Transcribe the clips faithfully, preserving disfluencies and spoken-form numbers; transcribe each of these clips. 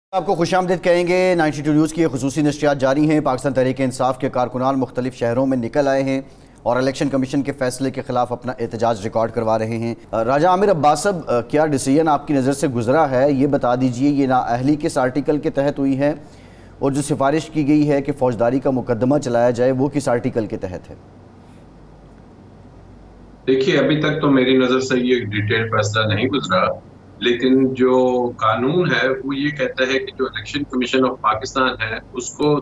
आपको खुशामदीद कहेंगे। Ninety two news की खुसूसी नशरियात जारी हैं। पाकिस्तान तहरीक इंसाफ के कारकुनान मुख्तलिफ शहरों में निकल आए हैं और इलेक्शन कमीशन के फैसले के खिलाफ अपना एहतजाज रिकॉर्ड करवा रहे हैं। राजा आमिर अब्बास साहब, क्या डिसीजन आपकी नज़र से गुजरा है ये बता दीजिए। ये नाअहली किस आर्टिकल के तहत हुई है और जो सिफारिश की गई है कि फौजदारी का मुकदमा चलाया जाए वो किस आर्टिकल के तहत है? देखिए, अभी तक तो मेरी नज़र से ये डिटेल फैसला नहीं गुजरा, लेकिन जो कानून है वो ये कहता है कि जो इलेक्शन कमीशन ऑफ पाकिस्तान है उसको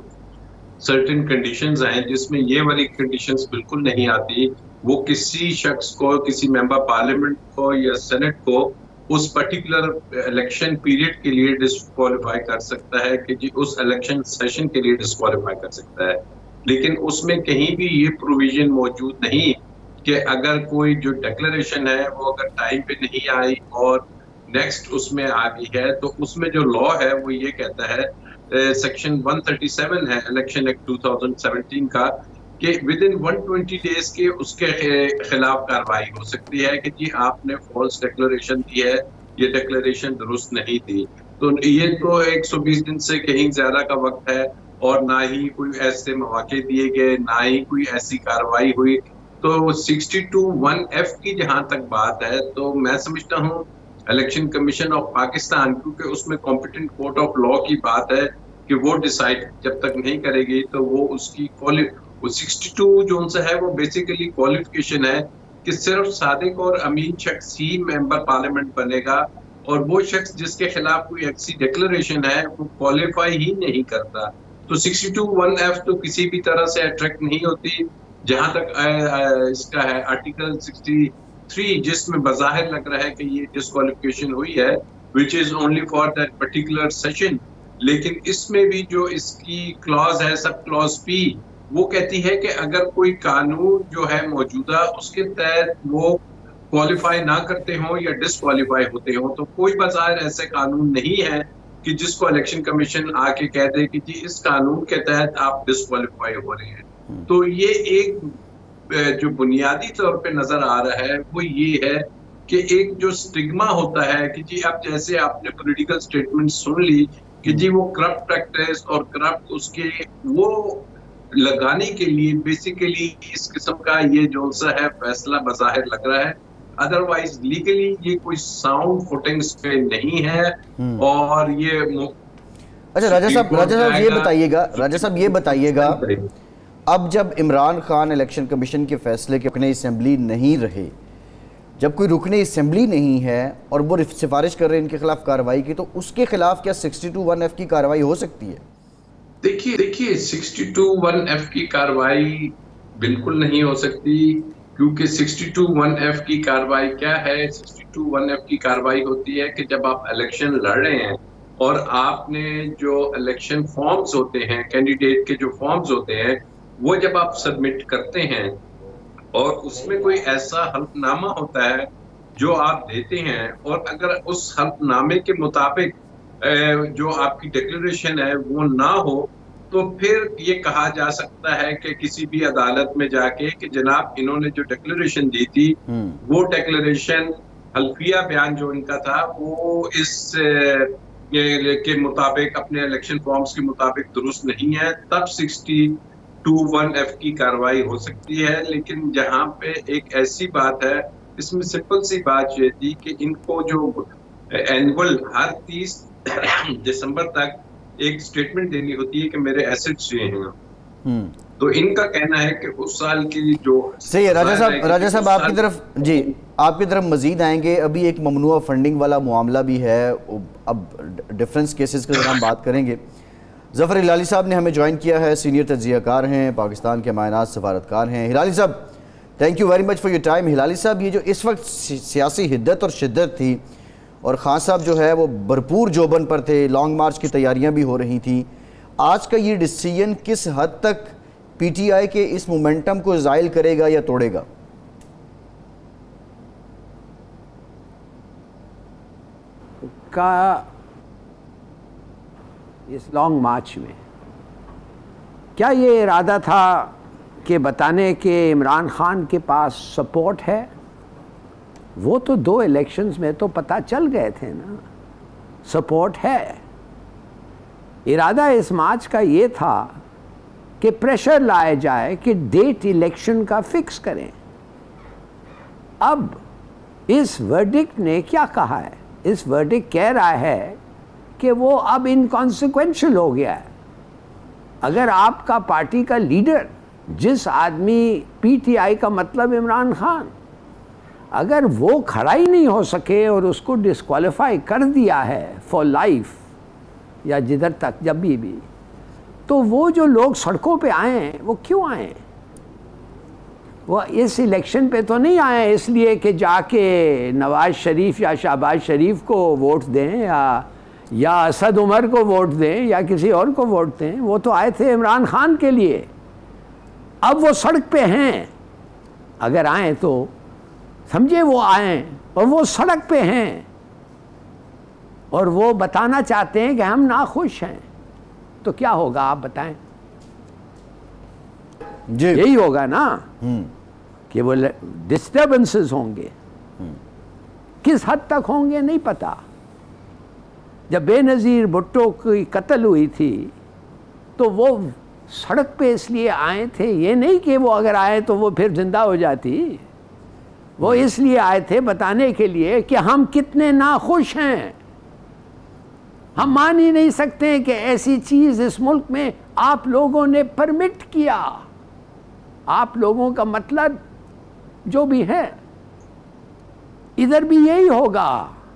सर्टेन कंडीशंस हैं जिसमें ये वाली कंडीशंस बिल्कुल नहीं आती। वो किसी शख्स को, किसी मेंबर पार्लियामेंट को या सेनेट को उस पर्टिकुलर इलेक्शन पीरियड के लिए डिस्क्वालीफाई कर सकता है कि जी उस इलेक्शन सेशन के लिए डिस्क्वालीफाई कर सकता है। लेकिन उसमें कहीं भी ये प्रोविजन मौजूद नहीं कि अगर कोई जो डिक्लेरेशन है वो अगर टाइम पे नहीं आई और नेक्स्ट उसमें आ गई है, तो उसमें जो लॉ है वो ये कहता है, सेक्शन वन थर्टी सेवन है election act two thousand seventeen का, कि within one twenty days के उसके खिलाफ कार्रवाई हो सकती है कि जी आपने फॉल्स डिक्लेरेशन दी है, ये डिक्लेरेशन दुरुस्त नहीं थी। तो ये तो एक सौ बीस दिन से कहीं ज्यादा का वक्त है और ना ही कोई ऐसे मौके दिए गए, ना ही कोई ऐसी कार्रवाई हुई। तो सिक्सटी टू वन एफ की जहां तक बात है तो मैं समझता हूँ इलेक्शन कमीशन ऑफ पाकिस्तान, क्योंकि उसमें कॉम्पिटेंट कोर्ट ऑफ लॉ की बात है कि वो डिसाइड जब तक नहीं करेगी तो वो उसकी क्वालि वो सिक्सटी टू जो सा है वो बेसिकली क्वालिफिकेशन है कि सिर्फ सादिक और अमीन शख्स ही मेंबर पार्लियामेंट बनेगा और वो शख्स जिसके खिलाफ कोई ऐसी डिक्लेरेशन है वो क्वालिफाई ही नहीं करता। तो सिक्सटी टू वन एफ तो किसी भी तरह से अट्रैक्ट नहीं होती। जहां तक आ, आ, इसका है आर्टिकल सिक्सटी थ्री, जिसमें बज़ाहिर लग रहा है कि ये डिस्क्वालिफिकेशन हुई है which is only for that particular session, लेकिन इसमें भी जो इसकी क्लॉज है, सब क्लॉज पी, वो कहती है कि अगर कोई कानून जो है मौजूदा उसके तहत वो क्वालिफाई ना करते हो या डिस्क्वालीफाई होते हो, तो कोई बज़ाहिर ऐसे कानून नहीं है कि जिसको इलेक्शन कमीशन आके कह दे कि जी इस कानून के तहत आप डिस्क्वालीफाई हो रहे हैं। तो ये एक जो बुनियादी तौर पे नजर आ रहा है वो ये है कि एक जो स्टिग्मा होता है कि जी अब जैसे आपने पॉलिटिकल स्टेटमेंट सुन ली कि जी वो करप्ट प्रैक्टिस और करप्ट उसके वो लगाने के लिए बेसिकली इस किस्म का ये जो सा है फैसला बज़ाहिर लग रहा है। अदरवाइज लीगली ये कोई साउंड फुटिंग्स पे नहीं है। और ये अच्छा राजा साहब राजा साहब ये बताइएगा राजा साहब ये बताइएगा अब जब इमरान खान इलेक्शन कमीशन के फैसले के रुकने असेंबली नहीं रहे, जब कोई रुकने असेंबली नहीं है और वो सिफारिश कर रहे हैं इनके खिलाफ कार्रवाई की, तो उसके खिलाफ क्या सिक्सटी टू वन एफ की कार्रवाई हो सकती है? देखिए देखिए सिक्सटी टू वन एफ की कार्रवाई बिल्कुल नहीं हो सकती, क्योंकि सिक्सटी टू वन एफ की कार्रवाई क्या है? सिक्सटी टू वन एफ की कार्रवाई होती है कि जब आप इलेक्शन लड़ रहे हैं और आपने जो इलेक्शन फॉर्म्स होते हैं, कैंडिडेट के जो फॉर्म्स होते हैं, वो जब आप सबमिट करते हैं और उसमें कोई ऐसा हल्फनामा होता है जो आप देते हैं और अगर उस हल्फनामे के मुताबिक जो आपकी डिक्लेरेशन है वो ना हो, तो फिर ये कहा जा सकता है कि किसी भी अदालत में जाके कि जनाब इन्होंने जो डिक्लेरेशन दी थी वो डिक्लेरेशन हल्फिया बयान जो इनका था वो इस के मुताबिक अपने इलेक्शन फॉर्म्स के मुताबिक दुरुस्त नहीं है, तब सिक्सटी टू वन एफ की कार्रवाई हो सकती है। लेकिन जहां पे एक ऐसी बात है, इसमें सिंपल सी बात ये थी कि इनको जो एनुअल हर तीस दिसंबर तक एक स्टेटमेंट देनी होती है कि मेरे एसेट्स ये हैं, तो इनका कहना है कि उस साल की जो सही है। राजा साहब राजा साहब आपकी तरफ जी आपकी तरफ मजीद आएंगे। अभी एक ममनुआ फंडिंग वाला मामला भी है, अब डिफरेंस केसेस के दौरान बात करेंगे। ज़फ़र हिलाली साहब ने हमें ज्वाइन किया है, सीनियर तज्ज़ियाकार हैं, पाकिस्तान के मायनात सफारतकार हैं। हिलाली साहब thank you very much for your time. Hilali साहब, ये जो इस वक्त सियासी हिद्दत और शिद्दत थी और खान साहब जो है वो भरपूर जोबन पर थे, लॉन्ग मार्च की तैयारियां भी हो रही थी, आज का ये डिसीजन किस हद तक पी टी आई के इस मोमेंटम को ज़ाइल करेगा या तोड़ेगा? का इस लॉन्ग मार्च में क्या ये इरादा था कि बताने के इमरान खान के पास सपोर्ट है? वो तो दो इलेक्शंस में तो पता चल गए थे ना, सपोर्ट है। इरादा इस मार्च का ये था कि प्रेशर लाया जाए कि डेट इलेक्शन का फिक्स करें। अब इस वर्डिक्ट ने क्या कहा है? इस वर्डिक्ट कह रहा है कि वो अब इनकॉन्सिक्वेंशियल हो गया है। अगर आपका पार्टी का लीडर, जिस आदमी पीटीआई का मतलब इमरान खान, अगर वो खड़ा ही नहीं हो सके और उसको डिस्क्वालीफाई कर दिया है फॉर लाइफ या जिधर तक जब भी भी, तो वो जो लोग सड़कों पे आए हैं वो क्यों आए? वो इस इलेक्शन पे तो नहीं आए इसलिए कि जाके नवाज शरीफ या शहबाज शरीफ को वोट दें या या असद उमर को वोट दें या किसी और को वोट दें। वो तो आए थे इमरान खान के लिए। अब वो सड़क पे हैं। अगर आए तो समझे वो आए और वो सड़क पे हैं और वो बताना चाहते हैं कि हम नाखुश हैं, तो क्या होगा आप बताएं? जी यही होगा ना कि वो डिस्टर्बेंसेस होंगे। किस हद तक होंगे नहीं पता। जब बेनज़ीर भुट्टो की कत्ल हुई थी तो वो सड़क पे इसलिए आए थे, ये नहीं कि वो अगर आए तो वो फिर जिंदा हो जाती। वो इसलिए आए थे बताने के लिए कि हम कितने नाखुश हैं। हम मान ही नहीं सकते कि ऐसी चीज़ इस मुल्क में आप लोगों ने परमिट किया। आप लोगों का मतलब जो भी है, इधर भी यही होगा।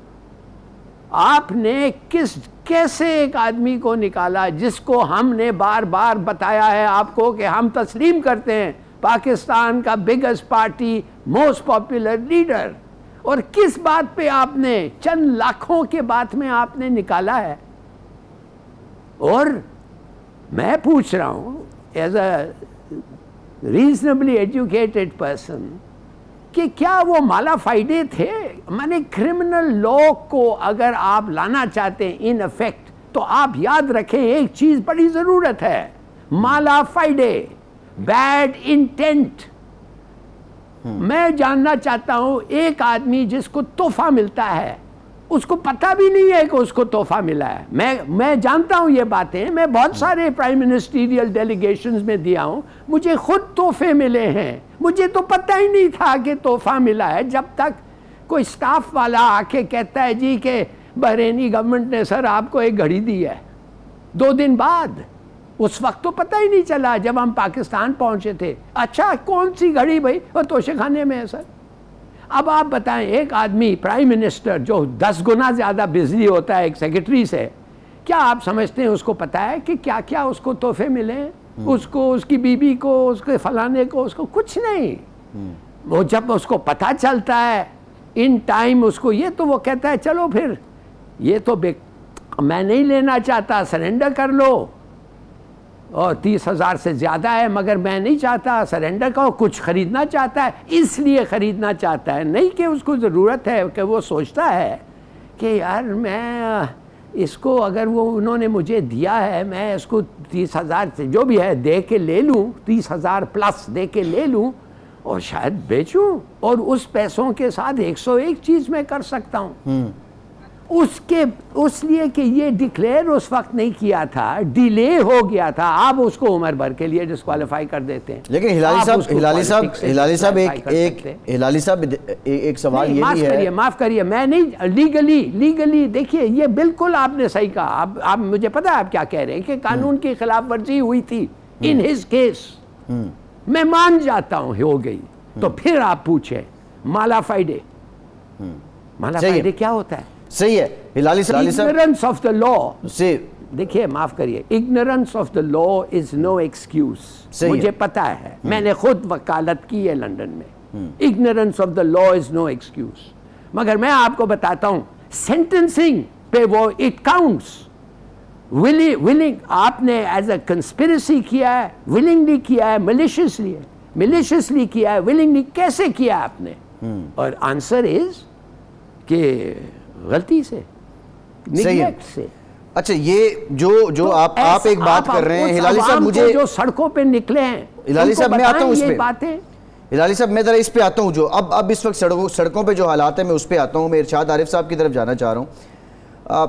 आपने किस कैसे एक आदमी को निकाला जिसको हमने बार बार बताया है आपको कि हम तस्लीम करते हैं पाकिस्तान का biggest party, most popular leader, और किस बात पे आपने, चंद लाखों के बात में आपने निकाला है। और मैं पूछ रहा हूं as a reasonably educated person कि क्या वो माला फाइडे थे? माने क्रिमिनल लॉ को अगर आप लाना चाहते हैं इन इफेक्ट, तो आप याद रखें एक चीज बड़ी जरूरत है, माला फाइडे, बैड इंटेंट। मैं जानना चाहता हूं एक आदमी जिसको तोहफा मिलता है, उसको पता भी नहीं है कि उसको तोहफा मिला है। मैं मैं जानता हूं ये बातें, मैं बहुत सारे प्राइम मिनिस्टीरियल डेलीगेशंस में दिया हूं, मुझे खुद तोहफे मिले हैं, मुझे तो पता ही नहीं था कि तोहफा मिला है। जब तक कोई स्टाफ वाला आके कहता है जी कि बहरीनी गवर्नमेंट ने सर आपको एक घड़ी दी है, दो दिन बाद, उस वक्त तो पता ही नहीं चला जब हम पाकिस्तान पहुंचे थे। अच्छा कौन सी घड़ी भाई? वो तोशेखाने में है सर। अब आप बताएं, एक आदमी प्राइम मिनिस्टर जो दस गुना ज़्यादा बिजली होता है एक सेक्रेटरी से, क्या आप समझते हैं उसको पता है कि क्या क्या उसको तोहफे मिले हैं? उसको, उसकी बीबी को, उसके फलाने को, उसको कुछ नहीं। वो जब उसको पता चलता है इन टाइम उसको ये, तो वो कहता है चलो फिर ये तो मैं नहीं लेना चाहता, सरेंडर कर लो, और तीस हज़ार से ज़्यादा है मगर मैं नहीं चाहता, सरेंडर करो। कुछ ख़रीदना चाहता है इसलिए ख़रीदना चाहता है, नहीं कि उसको ज़रूरत है, कि वो सोचता है कि यार मैं इसको, अगर वो उन्होंने मुझे दिया है, मैं इसको तीस हज़ार से जो भी है दे के ले लूँ, तीस हज़ार प्लस दे के ले लूँ और शायद बेचूँ, और उस पैसों के साथ एक सौ एक चीज़ मैं कर सकता हूँ। उसके उसलिए कि ये डिक्लेयर उस वक्त नहीं किया था, डिले हो गया था, आप उसको उम्र भर के लिए डिस्क्वालीफाई कर देते हैं। लेकिन हिलाली साहब हिलाली साहब हिलाली साहब एक एक हिलाली साहब एक सवाल ये भी है, माफ करिए, मैं नहीं, लीगली लीगली देखिए ये बिल्कुल आपने सही कहा। आप आप मुझे पता है आप क्या कह रहे हैं कि कानून की खिलाफ वर्जी हुई थी इन हिज केस, मैं मान जाता हूँ हो गई। तो फिर आप पूछे माला फाइडे, माला फाइडे क्या होता है? सही है हिलाली साहब, इग्नोरेंस ऑफ द लॉ से देखिए, माफ करिए, ignorance of the law is no excuse. मुझे पता है, मैंने खुद वकालत की है लंदन में। Ignorance of the law is no excuse. मगर मैं आपको बताता हूं सेंटेंसिंग पे वो इट काउंट्स। विलिंग विलिंग आपने एज अ कंस्पिरेसी किया है, विलिंगली किया है, मिलिशियसली मिलिशियसली किया है, विलिंगली कैसे किया आपने? और आंसर इज कि गलती से, निगलेक्ट से। अच्छा ये जो जो तो आप आप एक बात कर रहे हैं हिलाली साहब, मुझे जो सड़कों पे निकले हैं, हिलाली साहब मैं आता हूं इस पे बातें। हिलाली साहब मैं जरा इस पे आता हूं, जो अब अब इस वक्त सड़कों सड़कों पे जो हालात है मैं उस पे आता हूं। मैं इरशाद आरिफ साहब की तरफ जाना चाह रहा हूं।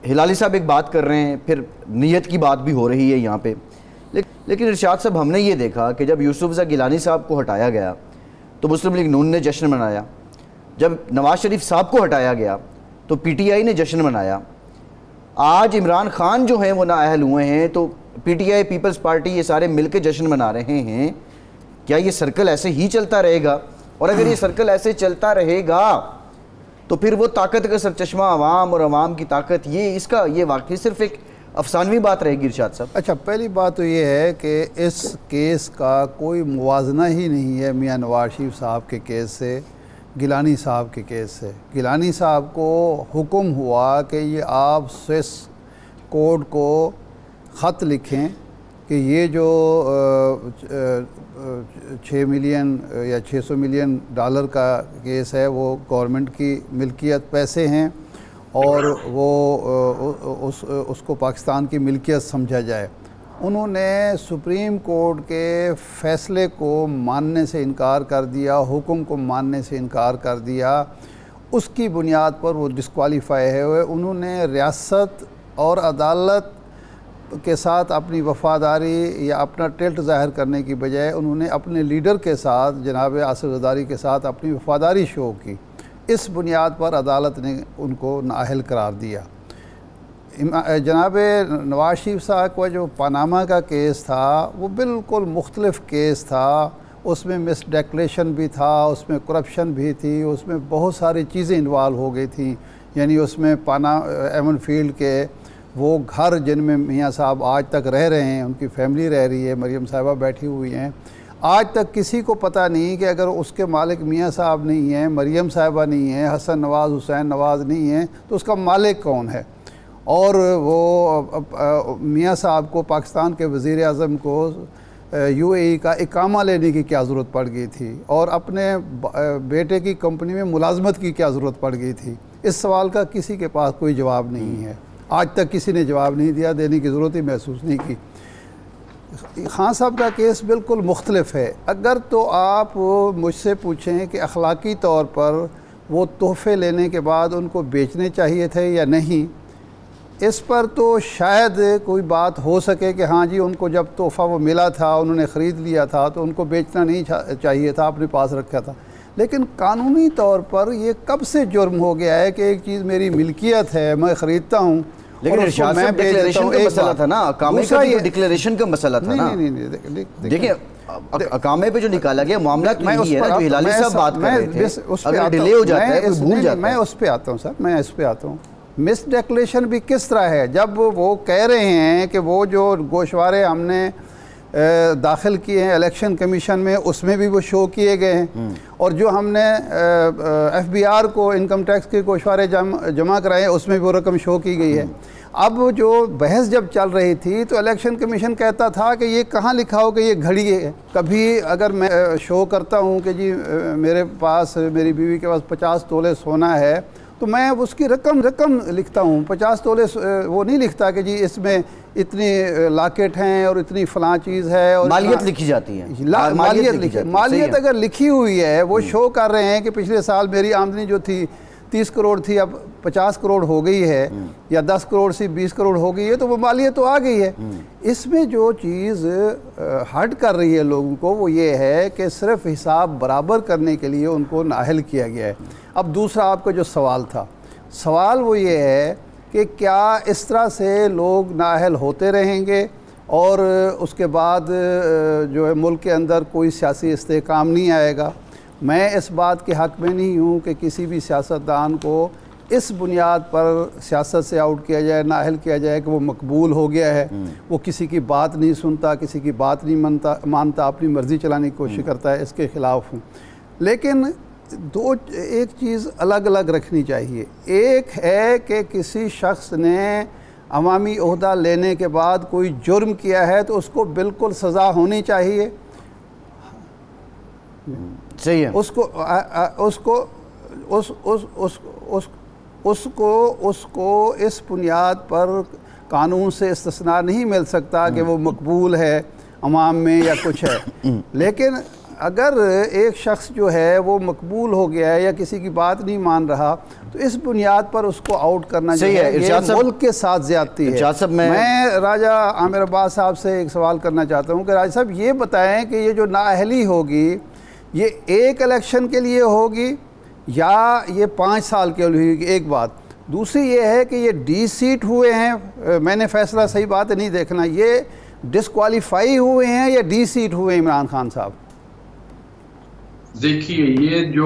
हिलाली साहब एक बात कर रहे हैं, फिर नीयत की बात भी हो रही है यहाँ पे, ले, लेकिन इरशाद साहब हमने ये देखा कि जब यूसुफ रज़ा गिलानी साहब को हटाया गया तो मुस्लिम लीग नून ने जश्न मनाया, जब नवाज शरीफ साहब को हटाया गया तो पीटीआई ने जश्न मनाया। आज इमरान खान जो हैं वो नाअहल हुए हैं तो पीटीआई, पीपल्स पार्टी, ये सारे मिलकर जश्न मना रहे हैं। क्या ये सर्कल ऐसे ही चलता रहेगा? और अगर ये सर्कल ऐसे चलता रहेगा तो फिर वो ताकत का सरचश्मा अवाम और अवाम की ताकत, ये इसका ये वाकई सिर्फ एक अफसानवी बात रहेगी इरशाद साहब। अच्छा, पहली बात तो ये है कि इस केस का कोई मुवाजना ही नहीं है मियां नवाज शरीफ साहब के केस से, गिलानी साहब के केस से। गिलानी साहब को हुक्म हुआ कि ये आप स्विस कोर्ट को ख़त लिखें कि ये जो छः मिलियन या छः सौ मिलियन डॉलर का केस है वो गवर्नमेंट की मिल्कियत पैसे हैं और वो उस उसको पाकिस्तान की मिल्कियत समझा जाए। उन्होंने सुप्रीम कोर्ट के फ़ैसले को मानने से इनकार कर दिया, हुक्म को मानने से इनकार कर दिया। उसकी बुनियाद पर वो डिस्क्वालीफाई है। उन्होंने रियासत और अदालत के साथ अपनी वफ़ादारी या अपना टिल्ट ज़ाहिर करने की बजाय उन्होंने अपने लीडर के साथ, जनाब आसिफ ज़रदारी के साथ अपनी वफ़ादारी शो की। इस बुनियाद पर अदालत ने उनको नाअहल करार दिया। जनाब नवाज शरीफ साहब का जो पनामा का केस था वो बिल्कुल मुख्तलिफ केस था। उसमें मिस डेक्लेरेशन भी था, उसमें करप्शन भी थी, उसमें बहुत सारी चीज़ें इन्वॉल्व हो गई थी। यानी उसमें पाना एमन फील्ड के वो घर जिनमें मियाँ साहब आज तक रह रहे हैं, उनकी फैमिली रह रही है, मरियम साहिबा बैठी हुई हैं, आज तक किसी को पता नहीं कि अगर उसके मालिक मियाँ साहब नहीं हैं, मरियम साहिबा नहीं है, हसन नवाज़, हुसैन नवाज़ नहीं है, तो उसका मालिक कौन है। और वो मियाँ साहब को पाकिस्तान के वज़ीर आज़म को यूएई का इकामा लेने की क्या ज़रूरत पड़ गई थी और अपने बेटे की कंपनी में मुलाजमत की क्या ज़रूरत पड़ गई थी। इस सवाल का किसी के पास कोई जवाब नहीं है। आज तक किसी ने जवाब नहीं दिया, देने की ज़रूरत ही महसूस नहीं की। खान साहब का केस बिल्कुल मुख्तलिफ है। अगर तो आप मुझसे पूछें कि अखलाकी तौर पर वो तोहफ़े लेने के बाद उनको बेचने चाहिए थे या नहीं, इस पर तो शायद कोई बात हो सके कि हाँ जी, उनको जब तोहफ़ा वो मिला था, उन्होंने ख़रीद लिया था तो उनको बेचना नहीं चाहिए था, अपने पास रखा था। लेकिन कानूनी तौर पर ये कब से जुर्म हो गया है कि एक चीज़ मेरी मिल्कियत है, मैं ख़रीदता हूँ, लेकिन इरशाद साहब डिक्लेरेशन का मसला था ना, अकामे का भी डिक्लेरेशन का मसला था ना। नहीं नहीं नहीं, देखिए अकामे पे जो निकाला गया मामला तो यही है ना, जो हिलाली साहब बात कर रहे थे, अगर डिले हो जाता है कोई भूल जाता है। मैं उस पे आता हूँ सर, मैं इस पे आता हूँ। मिस डिक्लेरेशन भी किस तरह है, जब वो कह रहे हैं कि वो जो गोशवारे हमने दाखिल किए हैं इलेक्शन कमीशन में उसमें भी वो शो किए गए हैं, और जो हमने एफ बी आर को इनकम टैक्स के गोशवारे जम, जमा कराए उसमें भी वो रकम शो की गई है। अब जो बहस जब चल रही थी तो इलेक्शन कमीशन कहता था कि ये कहाँ लिखा हो कि ये घड़ी है। कभी अगर मैं शो करता हूँ कि जी मेरे पास, मेरी बीवी के पास पचास तोले सोना है, तो मैं उसकी रकम रकम लिखता हूँ, पचास तोले वो नहीं लिखता कि जी इसमें इतनी लाकेट हैं और इतनी फलां चीज़ है और मालियत लिखी जाती है। मालियत लिखी, मालियत अगर लिखी हुई है, वो शो कर रहे हैं कि पिछले साल मेरी आमदनी जो थी तीस करोड़ थी, अब पचास करोड़ हो गई है, या दस करोड़ से बीस करोड़ हो गई है, तो वो मालियत तो आ गई है। इसमें जो चीज़ हट कर रही है लोगों को वो ये है कि सिर्फ हिसाब बराबर करने के लिए उनको नाअहल किया गया है। अब दूसरा आपका जो सवाल था, सवाल वो ये है कि क्या इस तरह से लोग नाअहल होते रहेंगे और उसके बाद जो है मुल्क के अंदर कोई सियासी इस्तेहकाम नहीं आएगा। मैं इस बात के हक़ में नहीं हूँ कि किसी भी सियासतदान को इस बुनियाद पर सियासत से आउट किया जाए, नाअहल किया जाए कि वो मकबूल हो गया है, वो किसी की बात नहीं सुनता, किसी की बात नहीं मानता मानता अपनी मर्ज़ी चलाने की कोशिश करता है, इसके ख़िलाफ़ हूँ। लेकिन दो एक चीज़ अलग अलग रखनी चाहिए। एक है कि किसी शख्स ने अवामी ओहदा लेने के बाद कोई जुर्म किया है तो उसको बिल्कुल सज़ा होनी चाहिए, सही है। उसको आ, आ, उसको उस उस उस उस उसको उसको इस बुनियाद पर कानून से इस्तिस्ना नहीं मिल सकता कि वो मकबूल है अवाम में या कुछ है। लेकिन अगर एक शख्स जो है वो मकबूल हो गया है या किसी की बात नहीं मान रहा तो इस बुनियाद पर उसको आउट करना सही है। ये मुल्क के साथ ज्यादती है। मैं, मैं राजा आमिर अब्बास साहब से एक सवाल करना चाहता हूँ कि राजा साहब ये बताएं कि ये जो नाअहली होगी ये एक इलेक्शन के लिए होगी या ये पाँच साल के लिए होगी, एक बात। दूसरी ये है कि ये डी सीट हुए हैं, मैंने फैसला सही बात नहीं देखना, ये डिस्क्वालीफाई हुए हैं या डी सीट हुए इमरान खान साहब? देखिए, ये जो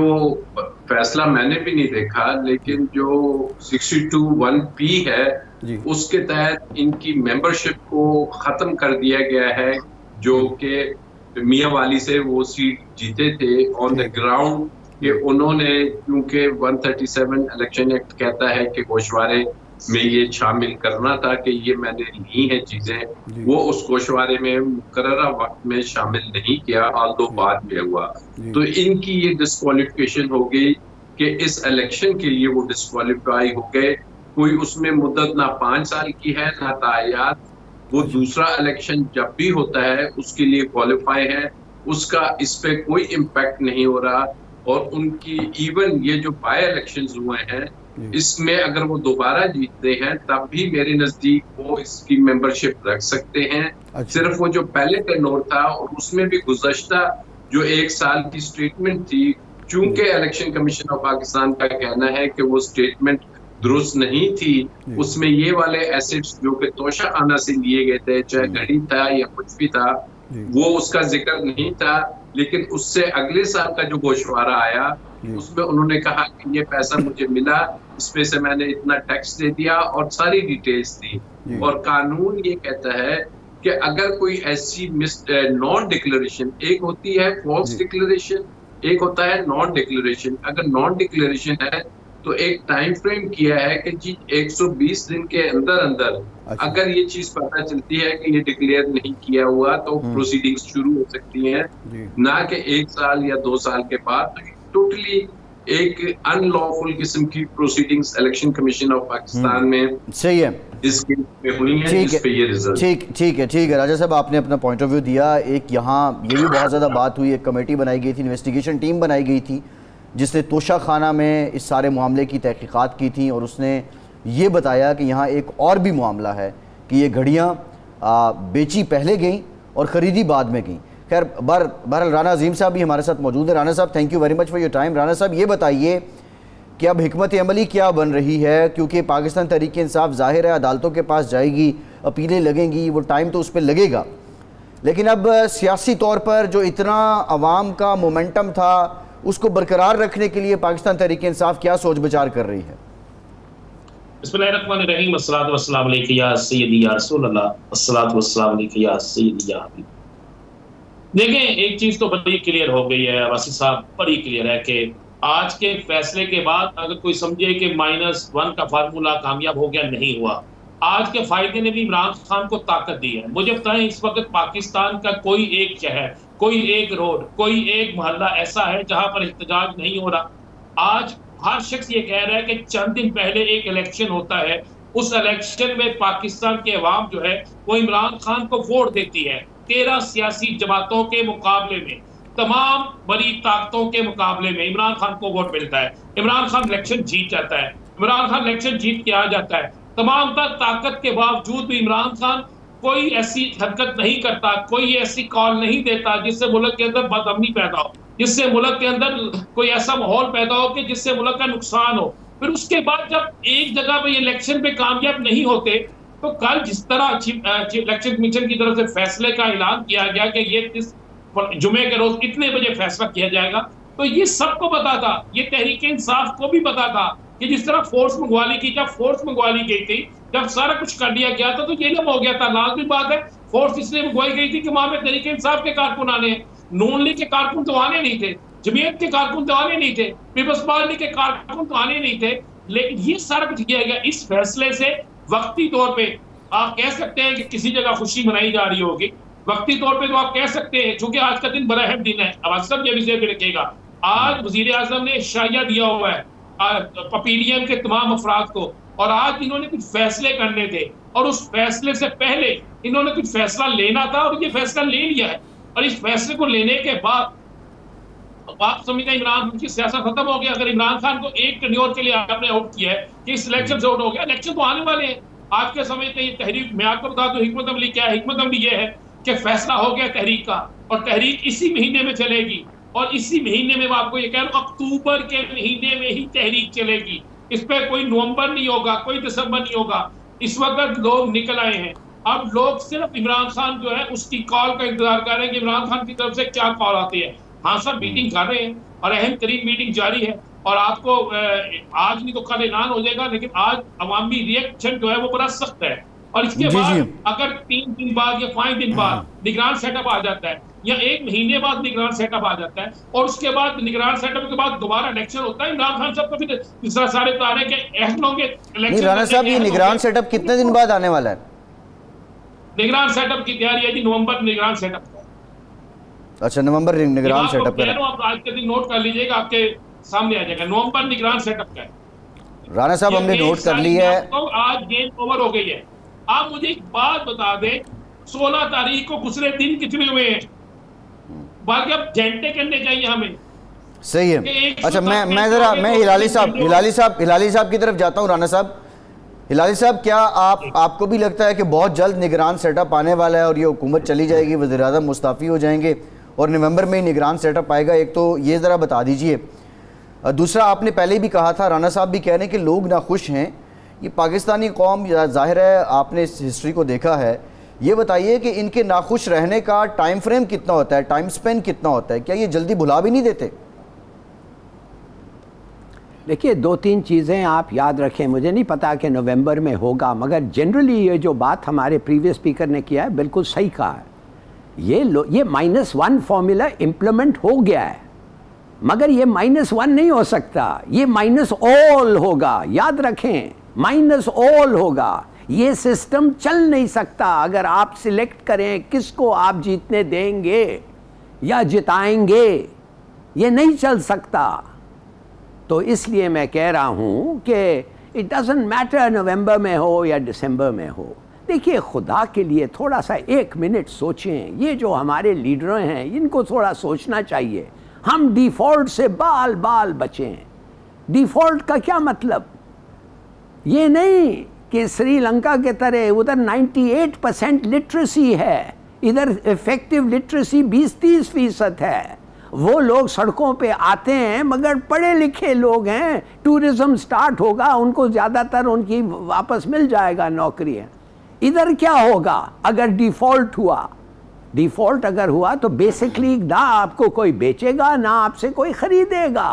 फैसला मैंने भी नहीं देखा, लेकिन जो सिक्सटी टू वन पी है उसके तहत इनकी मेंबरशिप को खत्म कर दिया गया है, जो कि मियां वाली से वो सीट जीते थे ऑन द ग्राउंड कि उन्होंने, क्योंकि one thirty seven election act कहता है कि गोशवारे में ये शामिल करना था कि ये मैंने ली हैं चीजें, वो उस गोशवारे में मुकर्ररा वक्त में शामिल नहीं किया, आल्दो बाद में हुआ। तो इनकी ये डिस्क्वालिफिकेशन हो गई कि इस इलेक्शन के लिए वो डिस्क्वालीफाई हो गए। कोई उसमें मुद्दत ना पांच साल की है ना तायात, वो दूसरा इलेक्शन जब भी होता है उसके लिए क्वालिफाई है, उसका इस पे कोई इम्पैक्ट नहीं हो रहा। और उनकी इवन ये जो बाय इलेक्शंस हुए हैं इसमें अगर वो दोबारा जीतते हैं तब भी मेरे नजदीक वो इसकी मेंबरशिप रख सकते हैं। अच्छा। सिर्फ वो जो पहले टेनोर था और उसमें भी गुज़श्ता जो एक साल की स्टेटमेंट थी, चूंकि इलेक्शन कमीशन ऑफ पाकिस्तान का कहना है कि वो स्टेटमेंट दुरुस्त नहीं थी, उसमें ये वाले एसेट्स जो कि तोशा खाना से लिए गए थे, चाहे घड़ी था या कुछ भी था, वो उसका जिक्र नहीं था। लेकिन उससे अगले साल का जो गोशवारा आया उसमें उन्होंने कहा कि ये पैसा मुझे मिला, इसमें से मैंने इतना टैक्स दे दिया और सारी डिटेल्स दी। और कानून ये कहता है कि अगर कोई ऐसी नॉन डिक्लेरेशन, एक होती है फॉल्स डिक्लेरेशन, एक होता है नॉन डिक्लेरेशन। अगर नॉन डिक्लेरेशन है तो एक टाइम फ्रेम किया है कि जी एक सौ बीस दिन के अंदर अंदर अच्छा। अगर ये चीज पता चलती है कि ये डिक्लेयर नहीं किया हुआ तो प्रोसीडिंग्स शुरू हो सकती हैं, ना कि एक साल या दो साल के बाद। तो टोटली एक अनलॉफुल किस्म की proceedings election commission of Pakistan में सही है इस केस में हुई हैं, जिस पे ये रिजल्ट। ठीक ठीक है ठीक है राजा साहब, आपने अपना पॉइंट ऑफ व्यू दिया। एक यहाँ ये भी बहुत ज़्यादा बात हुई, एक कमेटी बनाई गई थी, इन्वेस्टिगेशन टीम बनाई गई थी जिसने तोशा खाना में इस सारे मामले की तहकीकात की थी और उसने ये बताया कि यहाँ एक और भी मामला है कि ये घड़ियाँ बेची पहले गई और ख़रीदी बाद में गई। खैर बार बहरहाल राना अजीम साहब भी हमारे साथ मौजूद है। राना साहब, thank you very much for your time. Rana साहब, ये बताइए कि अब हिकमत अमली क्या बन रही है, क्योंकि पाकिस्तान तहरीक इंसाफ ज़ाहिर है अदालतों के पास जाएगी, अपीलें लगेंगी, वो टाइम तो उस पर लगेगा, लेकिन अब सियासी तौर पर जो इतना अवाम का मोमेंटम था उसको बरकरार रखने के लिए पाकिस्तान तहरीक इंसाफ क्या सोच विचार कर रही है? बिस्मिल्लाहिर्रहमानिर्रहीम, अस्सलातु वस्सलामु अलैका या सय्यदी या रसूलल्लाह, अस्सलातु वस्सलामु अलैका या सय्यदी या हबीब। देखें, एक चीज तो बड़ी क्लियर हो गई है वासी साहब, बड़ी क्लियर है कि आज के फैसले के बाद अगर कोई समझे कि माइनस वन का फार्मूला कामयाब हो गया, नहीं हुआ। आज के फायदे ने भी इमरान खान को ताकत दी है। मुझे बताएं, इस वक्त पाकिस्तान का कोई एक शहर, कोई एक रोड, कोई एक मोहल्ला ऐसा है जहां पर एहतजाज नहीं हो रहा। आज हर शख्स ये कह रहा है कि चंद दिन पहले एक इलेक्शन होता है, उस इलेक्शन में पाकिस्तान के अवाम जो है वो इमरान खान को वोट देती है। तेरह सियासी जमातों के मुकाबले में, तमाम बड़ी ताकतों के मुकाबले में इमरान खान को वोट मिलता है। इमरान खान इलेक्शन जीत जाता है, इमरान खान इलेक्शन जीत के आ जाता है। तमाम ताकत के बावजूद भी इमरान खान कोई ऐसी हरकत नहीं करता, कोई ऐसी कॉल नहीं देता जिससे मुल्क के अंदर बदअमनी पैदा हो, जिससे मुल्क के अंदर कोई ऐसा माहौल पैदा हो कि जिससे मुल्क का नुकसान हो। फिर उसके बाद जब एक जगह पे इलेक्शन पे कामयाब नहीं होते तो कल जिस तरह इलेक्शन कमीशन की तरफ से फैसले का ऐलान किया गया कि ये इस जुमे के रोज इतने बजे फैसला किया जाएगा, तो ये सबको पता था, ये तहरीक इंसाफ को भी पता था कि जिस तरह फोर्स मंगवा ली की, जब फोर्स मंगवा ली गई थी, जब सारा कुछ कर दिया गया था तो ये जब हो गया था। लाजमी बात है, फोर्स इसलिए मंगवाई गई थी कि वहां पे तहरीक इंसाफ के कारकुन आने हैं, नून लीग के कारकुन तो आने नहीं थे, जमीयत के कारकुन तो आने नहीं थे, पीपल्स पार्टी के कारकुन तो आने नहीं थे। लेकिन ये सारा कुछ किया गया। इस फैसले से वक्ती तौर पे आप कह सकते हैं कि किसी जगह खुशी मनाई जा रही होगी, वक्ती तौर पे तो आप कह सकते हैं, चूंकि आज का दिन बड़ा अहम दिन है। अब सब ये भी रखेगा, आज वजीर आजम ने शाया दिया हुआ है पीडीएम के तमाम अफराद को, और आज इन्होंने कुछ फैसले करने थे और उस फैसले से पहले इन्होंने कुछ फैसला लेना था और ये फैसला ले लिया है। और इस फैसले को लेने के बाद आप समझते हैं इमरान खान की सियासत खत्म हो गया? अगर इमरान खान को एक टेन्योर के लिए आपने आउट किया है कि इस इलेक्शन से आउट हो गया, इलेक्शन तो आने वाले हैं। आज के समय में ये तहरीक, मैं आपको बता दूं हिकमत अमली क्या है। हिकमत अमली ये है कि फैसला हो गया तहरीक का, और तहरीक इसी महीने में चलेगी, और इसी महीने में मैं आपको ये कह रहा हूँ अक्टूबर के महीने में ही तहरीक चलेगी। इस पर कोई नवंबर नहीं होगा, कोई दिसंबर नहीं होगा। इस वक्त लोग निकल आए हैं, अब लोग सिर्फ इमरान खान जो है उसकी कॉल का इंतजार कर रहे हैं कि इमरान खान की तरफ से क्या कॉल आती है। हाँ सर, मीटिंग कर रहे हैं और अहम तरीन मीटिंग जारी है, और आपको आज नहीं तो कल ऐलान हो जाएगा, लेकिन आज अवामी रिएक्शन जो है वो बड़ा सख्त है। और इसके बाद अगर तीन दिन बाद या पांच दिन बाद निगरान सेटअप आ जाता है, या एक महीने बाद निगरान सेटअप आ जाता है, और उसके बाद निगरान सेटअप के बाद दोबारा इलेक्शन होता है, इमरान खान साहब को फिर तीसरा सारे बता रहे हैं कि ऐसे होंगे इलेक्शन। राणा साहब, ये निगरान सेटअप कितने दिन बाद आने वाला है? निगरान सेटअप की तैयारी है जी, नवंबर निगरान सेटअप का। अच्छा, नवंबर निगरान सेटअप का। आप आज के दिन नोट कर लीजिएगा, आपके सामने आ जाएगा, नवंबर निगरान सेटअप का है। राणा साहब, हमने नोट कर लिया है। तो आज गेम ओवर हो गई है। आप मुझे एक बात बता दें, सोलह तारीख को दूसरे दिन कितने हुए हैं? बाकी अब घंटे करने चाहिए हमें। सही है। अच्छा, मैं मैं जरा मैं हिलाली साहब हिलाली साहब हिलाली साहब की तरफ जाता हूँ। राणा साहब, हिलाली साहब, क्या आप आपको भी लगता है कि बहुत जल्द निगरान सेटअप आने वाला है और ये हुकूमत चली जाएगी, वज़ीर-ए-आज़म मुस्ताफ़ी हो जाएंगे और नवंबर में ही निगरान सेटअप आएगा? एक तो ये ज़रा बता दीजिए। दूसरा, आपने पहले भी कहा था, राणा साहब भी कह रहे हैं कि लोग नाखुश हैं। ये पाकिस्तानी कौम, ज़ाहिर है आपने इस हिस्ट्री को देखा है, ये बताइए कि इनके नाखुश रहने का टाइम फ्रेम कितना होता है, टाइम स्पेन कितना होता है? क्या ये जल्दी भुला भी नहीं देते? देखिए, दो तीन चीज़ें आप याद रखें। मुझे नहीं पता कि नवंबर में होगा, मगर जनरली ये जो बात हमारे प्रीवियस स्पीकर ने किया है बिल्कुल सही कहा है। ये लो ये माइनस वन फॉर्मूला इम्प्लीमेंट हो गया है, मगर ये माइनस वन नहीं हो सकता, ये माइनस ऑल होगा। याद रखें, माइनस ऑल होगा। ये सिस्टम चल नहीं सकता अगर आप सिलेक्ट करें किसको आप जीतने देंगे या जिताएंगे, ये नहीं चल सकता। तो इसलिए मैं कह रहा हूँ कि इट डजंट मैटर नवंबर में हो या दिसंबर में हो। देखिए, खुदा के लिए थोड़ा सा एक मिनट सोचें। ये जो हमारे लीडर हैं इनको थोड़ा सोचना चाहिए। हम डिफ़ॉल्ट से बाल बाल बचें। डिफ़ॉल्ट का क्या मतलब? ये नहीं कि श्रीलंका के तरह उधर अट्ठानवे परसेंट लिटरेसी है, इधर इफेक्टिव लिटरेसी बीस तीस फीसद है। वो लोग सड़कों पे आते हैं मगर पढ़े लिखे लोग हैं। टूरिज्म स्टार्ट होगा, उनको ज़्यादातर उनकी वापस मिल जाएगा नौकरियाँ। इधर क्या होगा अगर डिफ़ॉल्ट हुआ? डिफ़ॉल्ट अगर हुआ तो बेसिकली ना आपको कोई बेचेगा ना आपसे कोई ख़रीदेगा।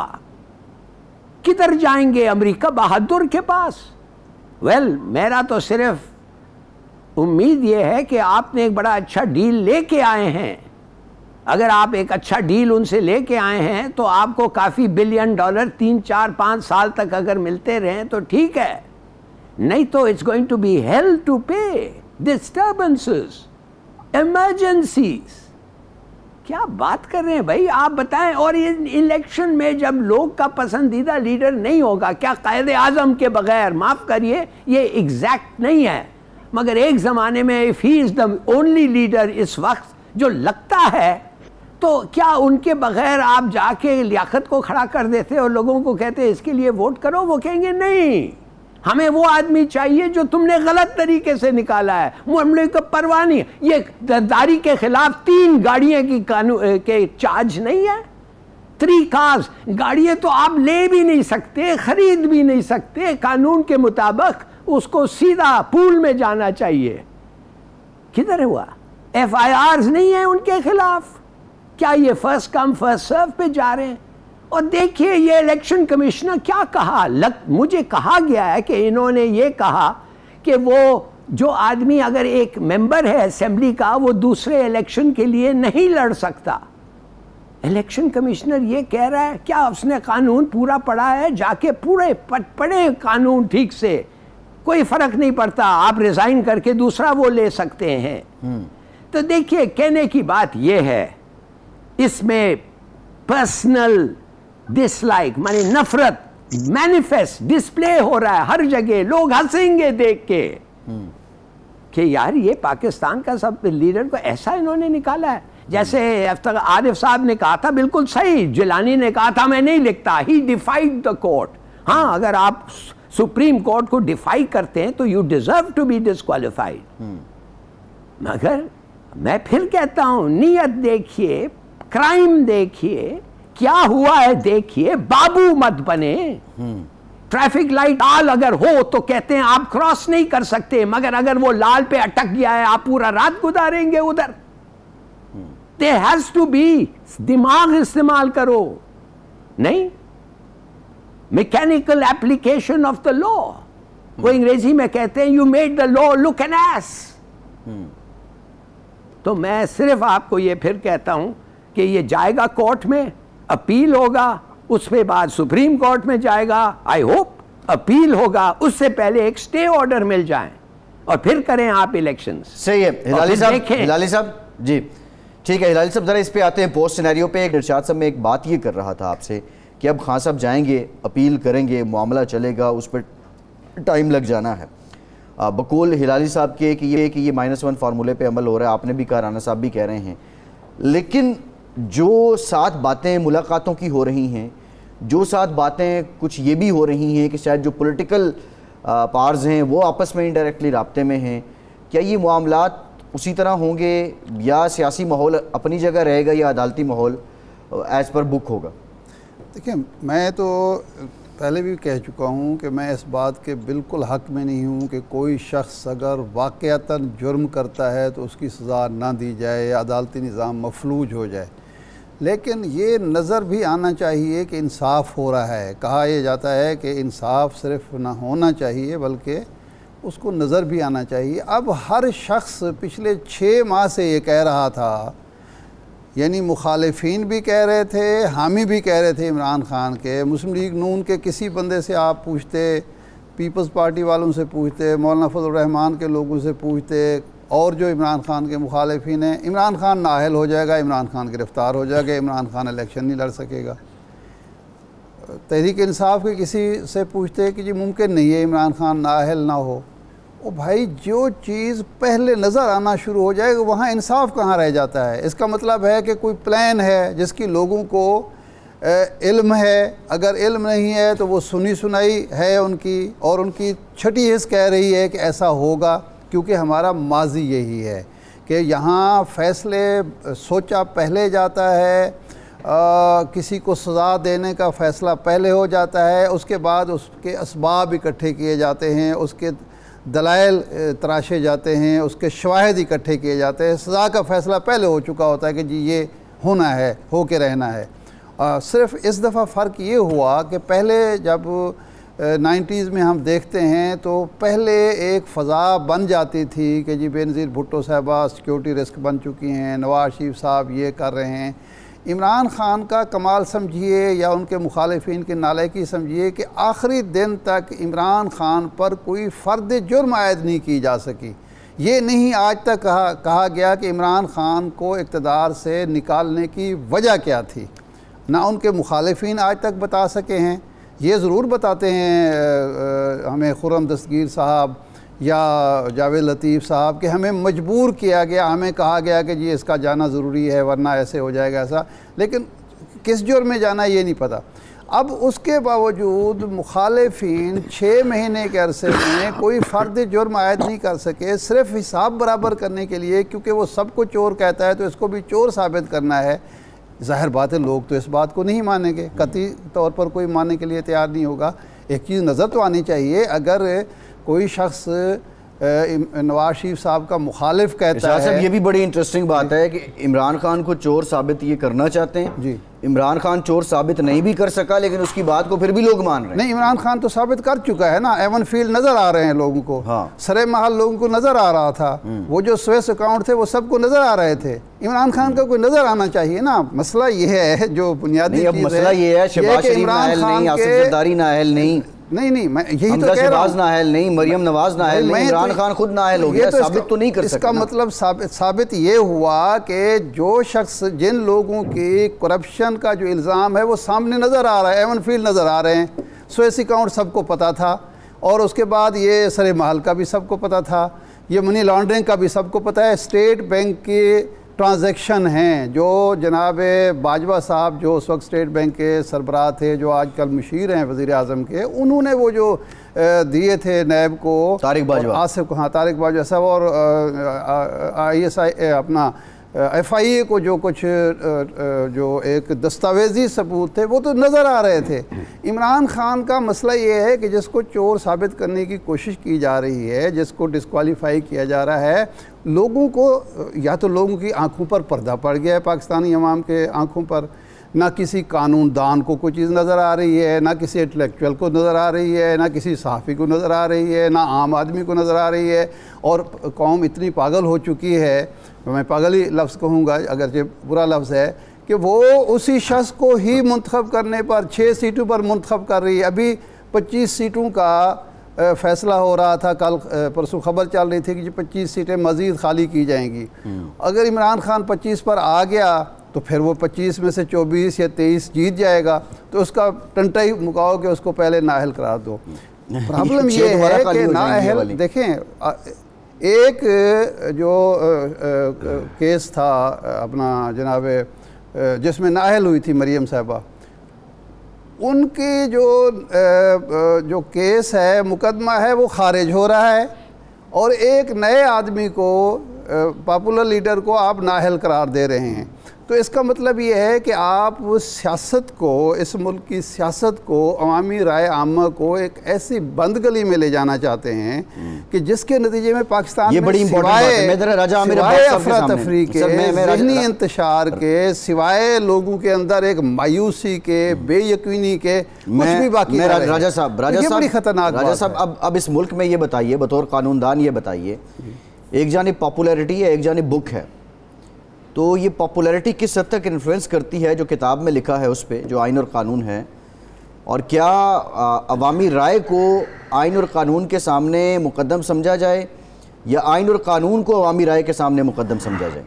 किधर जाएंगे? अमेरिका बहादुर के पास? वेल well, मेरा तो सिर्फ उम्मीद ये है कि आपने एक बड़ा अच्छा डील लेके आए हैं। अगर आप एक अच्छा डील उनसे लेके आए हैं तो आपको काफ़ी बिलियन डॉलर तीन चार पाँच साल तक अगर मिलते रहें तो ठीक है, नहीं तो it's going to be hell to pay. Disturbances, emergencies, क्या बात कर रहे हैं भाई, आप बताएं। और ये इलेक्शन में जब लोग का पसंदीदा लीडर नहीं होगा, क्या कायदे आज़म के बगैर, माफ़ करिए ये एग्जैक्ट नहीं है, मगर एक ज़माने में if he is the only leader इस वक्त जो लगता है, तो क्या उनके बगैर आप जाके लियाकत को खड़ा कर देते और लोगों को कहते इसके लिए वोट करो? वो कहेंगे नहीं, हमें वो आदमी चाहिए जो तुमने गलत तरीके से निकाला है, हमने को परवाह नहीं। ये गद्दारी के खिलाफ तीन गाड़ियां की कानून के चार्ज नहीं है, थ्री कार्स, गाड़ियां तो आप ले भी नहीं सकते, खरीद भी नहीं सकते। कानून के मुताबिक उसको सीधा पूल में जाना चाहिए। किधर हुआ? एफ आई आर्स नहीं है उनके खिलाफ। क्या ये फर्स्ट कम फर्स्ट सर्व पे जा रहे हैं? और देखिए ये इलेक्शन कमिश्नर क्या कहा, लग मुझे कहा गया है कि इन्होंने ये कहा कि वो जो आदमी अगर एक मेंबर है असेंबली का वो दूसरे इलेक्शन के लिए नहीं लड़ सकता। इलेक्शन कमिश्नर ये कह रहा है, क्या उसने कानून पूरा पढ़ा है? जाके पूरे पढ़े कानून ठीक से, कोई फर्क नहीं पड़ता, आप रिजाइन करके दूसरा वो ले सकते हैं। तो देखिए कहने की बात ये है, इसमें पर्सनल डिसलाइक माने नफरत मैनिफेस्ट डिस्प्ले हो रहा है हर जगह। लोग हंसेंगे देख के कि यार ये पाकिस्तान का सब लीडर को ऐसा इन्होंने निकाला है। जैसे आरिफ साहब ने कहा था, बिल्कुल सही, जिलानी ने कहा था मैं नहीं लिखता, ही डिफाइड द कोर्ट। हाँ, अगर आप सुप्रीम कोर्ट को डिफाई करते हैं तो you deserve to be disqualified. मगर मैं फिर कहता हूं, नियत देखिए, क्राइम देखिए, क्या हुआ है देखिए, बाबू मत बने। ट्रैफिक लाइट लाल अगर हो तो कहते हैं आप क्रॉस नहीं कर सकते, मगर अगर वो लाल पे अटक गया है आप पूरा रात गुजारेंगे उधर। There has to be, दिमाग इस्तेमाल करो, नहीं mechanical application of the law. वो अंग्रेजी में कहते हैं you made the law look an ass. तो मैं सिर्फ आपको ये फिर कहता हूं कि ये जाएगा कोर्ट में, अपील होगा, उसके बाद सुप्रीम कोर्ट में जाएगा, आई होप अपील होगा, उससे पहले एक स्टे ऑर्डर मिल जाए और फिर करें आप इलेक्शंस। सही है हिलाली साहब, हिलाली साहब जी ठीक है। हिलाली साहब जरा इस पे आते हैं, पोस्ट सिनेरियो पे। एक इरशाद साहब मैं एक बात ये कर रहा था आपसे कि अब खान साहब जाएंगे, अपील करेंगे, मामला चलेगा, उस पर टाइम लग जाना है। बकौल हिलाली साहब के कि ये कि ये माइनस वन फार्मूले पे अमल हो रहा है, आपने भी कहा, राना साहब भी कह रहे हैं, लेकिन जो सात बातें मुलाकातों की हो रही हैं, जो सात बातें कुछ ये भी हो रही हैं कि शायद जो पॉलिटिकल पार्स हैं वो आपस में इनडायरेक्टली राब्ते में हैं, क्या ये मामलात उसी तरह होंगे या सियासी माहौल अपनी जगह रहेगा या अदालती माहौल एज़ पर बुक होगा? देखिए, मैं तो पहले भी कह चुका हूँ कि मैं इस बात के बिल्कुल हक़ में नहीं हूँ कि कोई शख्स अगर वाक़यातन जुर्म करता है तो उसकी सज़ा ना दी जाए या अदालती निज़ाम मफलूज हो जाए। लेकिन ये नज़र भी आना चाहिए कि इंसाफ हो रहा है। कहा यह जाता है कि इंसाफ सिर्फ ना होना चाहिए बल्कि उसको नज़र भी आना चाहिए। अब हर शख्स पिछले छः माह से ये कह रहा था, यानी मुखालिफिन भी कह रहे थे, हामी भी कह रहे थे इमरान खान के, मुस्लिम लीग नून के किसी बंदे से आप पूछते, पीपल्स पार्टी वालों से पूछते, मौलाना फजल रहमान के लोगों से पूछते, और जो इमरान खान के मुखालिफिन हैं, इमरान खान नाअहल हो जाएगा, इमरान खान गिरफ़्तार हो जाएगा, इमरान खान इलेक्शन नहीं लड़ सकेगा। तहरीक इंसाफ के किसी से पूछते कि जी मुमकिन नहीं है इमरान खान नाअहल ना हो। ओ भाई, जो चीज़ पहले नज़र आना शुरू हो जाएगा वहाँ इंसाफ कहाँ रह जाता है? इसका मतलब है कि कोई प्लान है जिसकी लोगों को इल्म है, अगर इल्म नहीं है तो वो सुनी सुनाई है उनकी, और उनकी छठी हिस्स कह रही है कि ऐसा होगा, क्योंकि हमारा माजी यही है कि यहाँ फ़ैसले सोचा पहले जाता है, आ, किसी को सज़ा देने का फ़ैसला पहले हो जाता है, उसके बाद उसके असबाब इकट्ठे किए जाते हैं, उसके दलाइल तराशे जाते हैं, उसके शवाहिद इकट्ठे किए जाते हैं, सज़ा का फ़ैसला पहले हो चुका होता है कि जी ये होना है, हो के रहना है। आ, सिर्फ इस दफ़ा फ़र्क ये हुआ कि पहले जब नाइन्टीज़ में हम देखते हैं तो पहले एक फ़ज़ा बन जाती थी कि जी बेनज़ीर भुट्टो साहबा सिक्योरिटी रिस्क बन चुकी हैं, नवाज शरीफ साहब ये कर रहे हैं। इमरान खान का कमाल समझिए या उनके मुखालिफिन की नालायकी समझिए कि आखिरी दिन तक इमरान खान पर कोई फ़र्द जुर्म आयद नहीं की जा सकी। ये नहीं आज तक कहा कहा गया कि इमरान खान को इक़्तिदार से निकालने की वजह क्या थी, ना उनके मुखालिफिन आज तक बता सके हैं। ये ज़रूर बताते हैं हमें खुर्रम दस्तगीर साहब या जावेद लतीफ़ साहब कि हमें मजबूर किया गया, हमें कहा गया कि जी इसका जाना ज़रूरी है वरना ऐसे हो जाएगा ऐसा, लेकिन किस जुर्म में जाना ये नहीं पता। अब उसके बावजूद मुखालिफिन छः महीने के अरसे में कोई फ़र्द जुर्म आयद नहीं कर सके, सिर्फ हिसाब बराबर करने के लिए, क्योंकि वो सबको चोर कहता है तो इसको भी चोर साबित करना है। ज़ाहिर बात है लोग तो इस बात को नहीं मानेंगे, कतई तौर पर कोई मानने के लिए तैयार नहीं होगा। एक चीज़ नज़र तो आनी चाहिए, अगर कोई शख्स नवाज शरीफ साहब का मुखालिफ कहता है, ये भी बड़ी इंटरेस्टिंग बात है कि इमरान खान को चोर साबित ये करना चाहते हैं जी। इमरान खान चोर साबित नहीं भी कर सका, लेकिन उसकी बात को फिर भी लोग मान रहे हैं। नहीं, इमरान खान तो साबित कर चुका है ना, एवन फील्ड नज़र आ रहे हैं लोगों को, हाँ। सरे महल लोगों को नज़र आ रहा था, वो जो स्वेस अकाउंट थे वो सबको नज़र आ रहे थे। इमरान खान का कोई नज़र आना चाहिए ना। मसला ये है जो बुनियादी मसला ये है, शहबाज शरीफ नाअहल नहीं, आसिफ जरदारी नाअहल नहीं नहीं नहीं मैं यही तो कह रहा हूं, नाअहल नहीं, मरियम नवाज नाअहल नहीं, इमरान तो, खान खुद नाअहल हो गया, तो साबित तो नहीं कर सकता। इसका मतलब साबित साबित ये हुआ कि जो शख्स, जिन लोगों की करप्शन का जो इल्ज़ाम है वो सामने नज़र आ रहा है, एवन फील्ड नज़र आ रहे हैं। स्वेस अकाउंट सबको पता था, और उसके बाद ये सरे महल का भी सबको पता था, ये मनी लॉन्ड्रिंग का भी सबको पता है, स्टेट बैंक के ट्रांजैक्शन हैं, जो जनाब बाजवा साहब जो उस वक्त स्टेट बैंक के सरबराह थे, जो आजकल मुशीर हैं वज़ीर आज़म के, उन्होंने वो जो दिए थे नैब को, तारिक बाजवा, आसिफ को, हाँ तारिक बाजवा साहब, और आई एस आई अपना एफ आई ए को जो कुछ जो एक दस्तावेजी सबूत थे वो तो नज़र आ रहे थे। इमरान खान का मसला ये है कि जिसको चोर साबित करने की कोशिश की जा रही है, जिसको डिस्क्वालीफाई किया जा रहा है, लोगों को या तो लोगों की आंखों पर पर्दा पड़ गया है, पाकिस्तानी अवाम के आंखों पर, ना किसी कानून दान को कोई चीज़ नज़र आ रही है, ना किसी इंटेलेक्चुअल को नज़र आ रही है, ना किसी सहाफ़ी को नज़र आ रही है, ना आम आदमी को नज़र आ रही है। और कौम इतनी पागल हो चुकी है, मैं पागल ही लफ्ज़ कहूँगा अगरचे बुरा लफ्ज़ है, कि वो उसी शख्स को ही मुंतखब करने पर छः सीटों पर मुंतखब कर रही है। अभी पच्चीस सीटों का फ़ैसला हो रहा था, कल परसों खबर चल रही थी कि पच्चीस सीटें मज़ीद खाली की जाएंगी। अगर इमरान खान पच्चीस पर आ गया तो फिर वो पच्चीस में से चौबीस या तेईस जीत जाएगा, तो उसका टंटा ही मुकाओ कि उसको पहले नाअहल करार दो। प्रॉब्लम ये है कि नाअहल, देखें एक जो केस था अपना जनाब जिसमें नाअहल हुई थी मरियम साहिबा, उनकी जो जो केस है, मुकदमा है, वो खारिज हो रहा है, और एक नए आदमी को, पॉपुलर लीडर को आप नाअहल करार दे रहे हैं। तो इसका मतलब ये है कि आप सियासत को, इस मुल्क की सियासत को, अवामी राय आमा को एक ऐसी बंद गली में ले जाना चाहते हैं कि जिसके नतीजे में पाकिस्तान ये में बड़ी सिवाय अफरा तफरी के, ज़हनी इंतशार के, सिवाय लोगों के अंदर एक मायूसी के, बेयकीनी के कुछ भी बाकी नहीं है। राजा साहब, राजा साहब, बड़ी खतरनाक राजा साहब, अब अब इस मुल्क में ये बताइए, बतौर कानूनदान ये बताइए, एक जानिब पॉपुलैरिटी है, एक जानिब बुक है, तो ये पॉपुलैरिटी किस हद तक इन्फ्लुएंस करती है जो किताब में लिखा है उस पर, जो आइन और कानून है, और क्या अवामी राय को आइन और कानून के सामने मुकद्दम समझा जाए या आइन और कानून को अवामी राय के सामने मुकद्दम समझा जाए?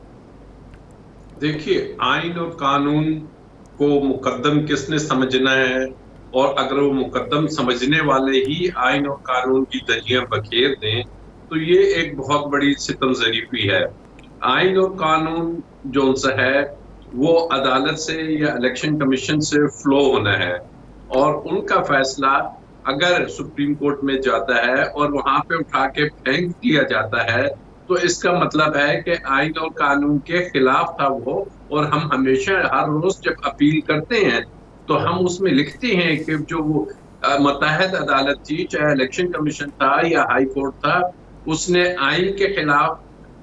देखिए, आइन और कानून को मुकद्दम किसने समझना है, और अगर वो मुकद्दम समझने वाले ही आइन और कानून की धज्जियां बखेर दें तो ये एक बहुत बड़ी सितम ज़रीफ़ी है। आइन और कानून जो सा है वो अदालत से या इलेक्शन कमीशन से फ्लो होना है, और उनका फैसला अगर सुप्रीम कोर्ट में जाता है और वहां पे उठा के फेंक दिया जाता है तो इसका मतलब है कि आइन और कानून के खिलाफ था वो। और हम हमेशा हर रोज जब अपील करते हैं तो हम उसमें लिखते हैं कि जो वो मुत्तहद अदालत थी, चाहे इलेक्शन कमीशन था या हाई कोर्ट था, उसने आइन के खिलाफ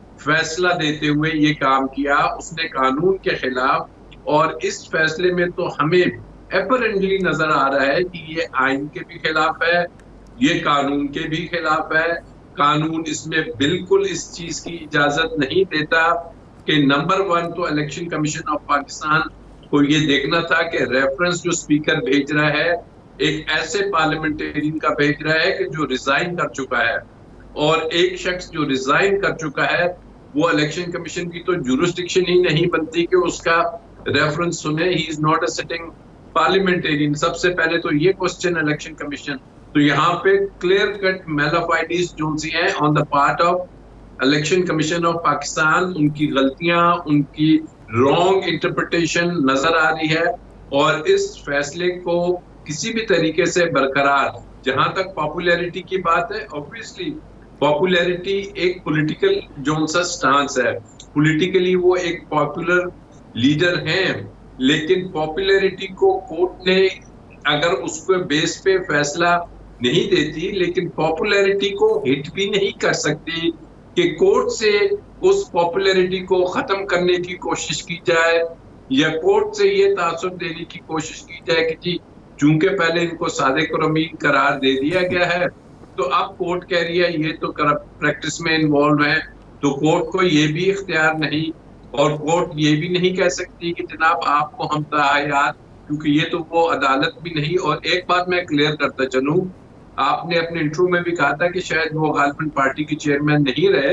फैसला देते हुए ये काम किया, उसने कानून के खिलाफ। और इस फैसले में तो हमें एपरेंटली नजर आ रहा है कि ये आइन के भी खिलाफ है, ये कानून के भी खिलाफ है। कानून इसमें बिल्कुल इस चीज की इजाजत नहीं देता कि नंबर वन तो इलेक्शन कमीशन ऑफ पाकिस्तान को ये देखना था कि रेफरेंस जो स्पीकर भेज रहा है एक ऐसे पार्लियामेंटेरियन का भेज रहा है कि जो रिजाइन कर चुका है, और एक शख्स जो रिजाइन कर चुका है वो इलेक्शन कमीशन की तो जुरिस्डिक्शन ही नहीं बनती कि उसका रेफरेंस सुने। He is not a sitting parliamentarian. सबसे पहले तो ये क्वेश्चन इलेक्शन कमीशन, तो यहाँ पे क्लियर कट मैलाफाइडीज जो सी हैं on the part of election commission of Pakistan, उनकी गलतियां, उनकी रॉन्ग इंटरप्रिटेशन नजर आ रही है। और इस फैसले को किसी भी तरीके से बरकरार, जहां तक पॉपुलैरिटी की बात है, ऑब्वियसली पॉपुलैरिटी एक पॉलिटिकल जो सा स्टांस है, पॉलिटिकली वो एक पॉपुलर लीडर हैं, लेकिन पॉपुलैरिटी को कोर्ट ने अगर उसको बेस पे फैसला नहीं देती, लेकिन पॉपुलैरिटी को हिट भी नहीं कर सकती कि कोर्ट से उस पॉपुलैरिटी को खत्म करने की कोशिश की जाए, या कोर्ट से ये तासुर देने की कोशिश की जाए कि जी चूंकि पहले इनको सादिक और अमीन करार दे दिया गया है तो अब कोर्ट कह रही है ये तो करप्ट प्रैक्टिस में इन्वॉल्व है, तो कोर्ट को ये भी इख्तियार नहीं, और कोर्ट ये भी नहीं कह सकती कि जनाब आपको हम तायात, क्योंकि ये तो वो अदालत भी नहीं। और एक बात मैं क्लियर करता चलूं, आपने अपने इंटरव्यू में भी कहा था कि शायद वो गालिबन पार्टी के चेयरमैन नहीं रहे,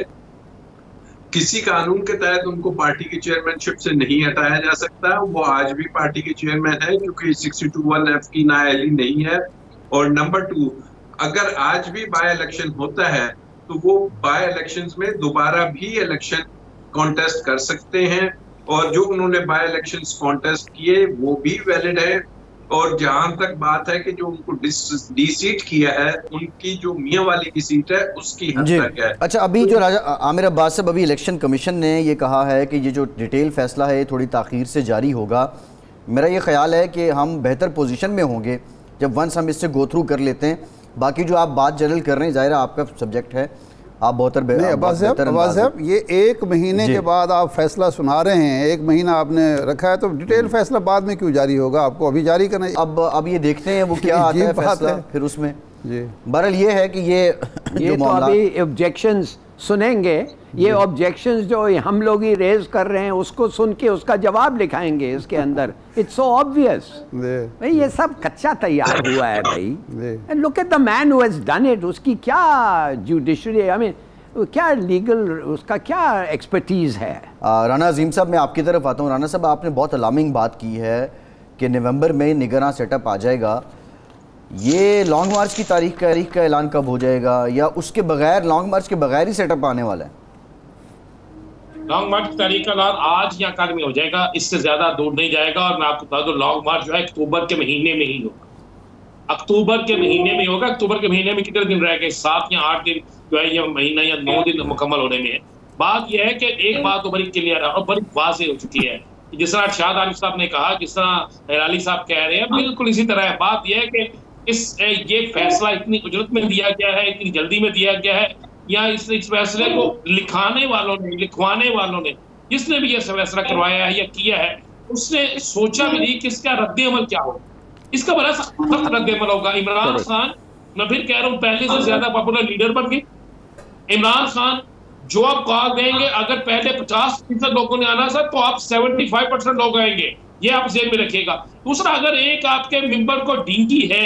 किसी कानून के तहत उनको पार्टी की चेयरमैनशिप से नहीं हटाया जा सकता, वो आज भी पार्टी के चेयरमैन है क्योंकि सिक्सटी टू वन एफ की नाअहली नहीं है। और नंबर टू, अगर आज भी बाय इलेक्शन होता है तो वो बाय इलेक्शंस में दोबारा भी इलेक्शन कॉन्टेस्ट कर सकते हैं, और जो उन्होंने बाय इलेक्शंस कॉन्टेस्ट किए वो भी वैलिड है। और जहां तक बात है कि जो उनको डी सीट किया है, उनकी जो मियां वाली की सीट है उसकी हद तक है। अच्छा, अभी जो राजा आमिर अब्बास साहब, अभी इलेक्शन कमीशन ने ये कहा है कि ये जो डिटेल फैसला है थोड़ी ताख़ीर से जारी होगा। मेरा ये ख्याल है कि हम बेहतर पोजीशन में होंगे जब वंस हम इससे गो थ्रू कर लेते हैं। बाकी जो आप बात जनरल कर रहे हैं, ज़ाहिर है आपका सब्जेक्ट है, आप बहुत अब्बास साहब, ये एक महीने के बाद आप फैसला सुना रहे हैं, एक महीना आपने रखा है, तो डिटेल फैसला बाद में क्यों जारी होगा? आपको अभी जारी करना है। अब अब ये देखते हैं वो क्या आता है फैसला है। फिर उसमें जी बहरहाल ये है कि ये ये तो अभी ऑब्जेक्शंस सुनेंगे, ये ऑब्जेक्शंस जो हम लोग ही रेज कर रहे हैं उसको सुन के उसका जवाब लिखाएंगे इसके अंदर। इट्स सो ऑब्वियस भाई, ये सब कच्चा तैयार हुआ है भाई। And look at the man who has done it, उसकी क्या जुडिशरी, आई मीन क्या लीगल, उसका क्या एक्सपर्टीज है। राना अजीम साहब, मैं आपकी तरफ आता हूँ। राना साहब, आपने बहुत अलार्मिंग बात की है कि नवंबर में निगरान सेटअप आ जाएगा। ये लॉन्ग मार्च की तारीख का तारीख का ऐलान कब हो जाएगा, या उसके बगैर, लॉन्ग मार्च के बगैर ही सेटअप आने वाला है? लॉन्ग मार्च की तारीख का ऐलान आज या कल में हो जाएगा, इससे ज्यादा दूर नहीं जाएगा। और मैं आपको बता दूं, लॉन्ग मार्च जो है अक्टूबर के महीने में ही होगा। अक्टूबर के महीने में होगा। अक्टूबर के महीने में कितने दिन रह गए? सात या आठ दिन जो है, ये महीना या नौ दिन मुकम्मल होने में है। बात यह है कि एक बात तो बड़ी क्लियर है और बड़ी वाज़ेह हो चुकी है, जिस तरह शाद आरिफ साहब ने कहा, जिस तरह हैराली साहब कह रहे हैं, बिल्कुल इसी तरह है। बात यह है कि इस ये फैसला इतनी उजरत में दिया गया है, इतनी जल्दी में दिया गया है, या इस, इस फैसले को लिखाने वालों ने, लिखवाने वालों ने, जिसने भी ये फैसला करवाया है या किया है, उसने सोचा भी नहीं कि इसका रद्द-ए-अमल क्या हो। इसका बड़ा सख्त रद्द-ए-अमल होगा। इमरान खान, मैं फिर कह रहा हूँ, पहले से ज्यादा पॉपुलर लीडर बन गए। इमरान खान जो आप कॉल देंगे, अगर पहले पचास फीसद लोगों ने आना था, तो आप सेवेंटी फाइव परसेंट लोग आएंगे, ये आप जेब में रखिएगा। दूसरा, अगर एक आपके मेंबर को डेंगू है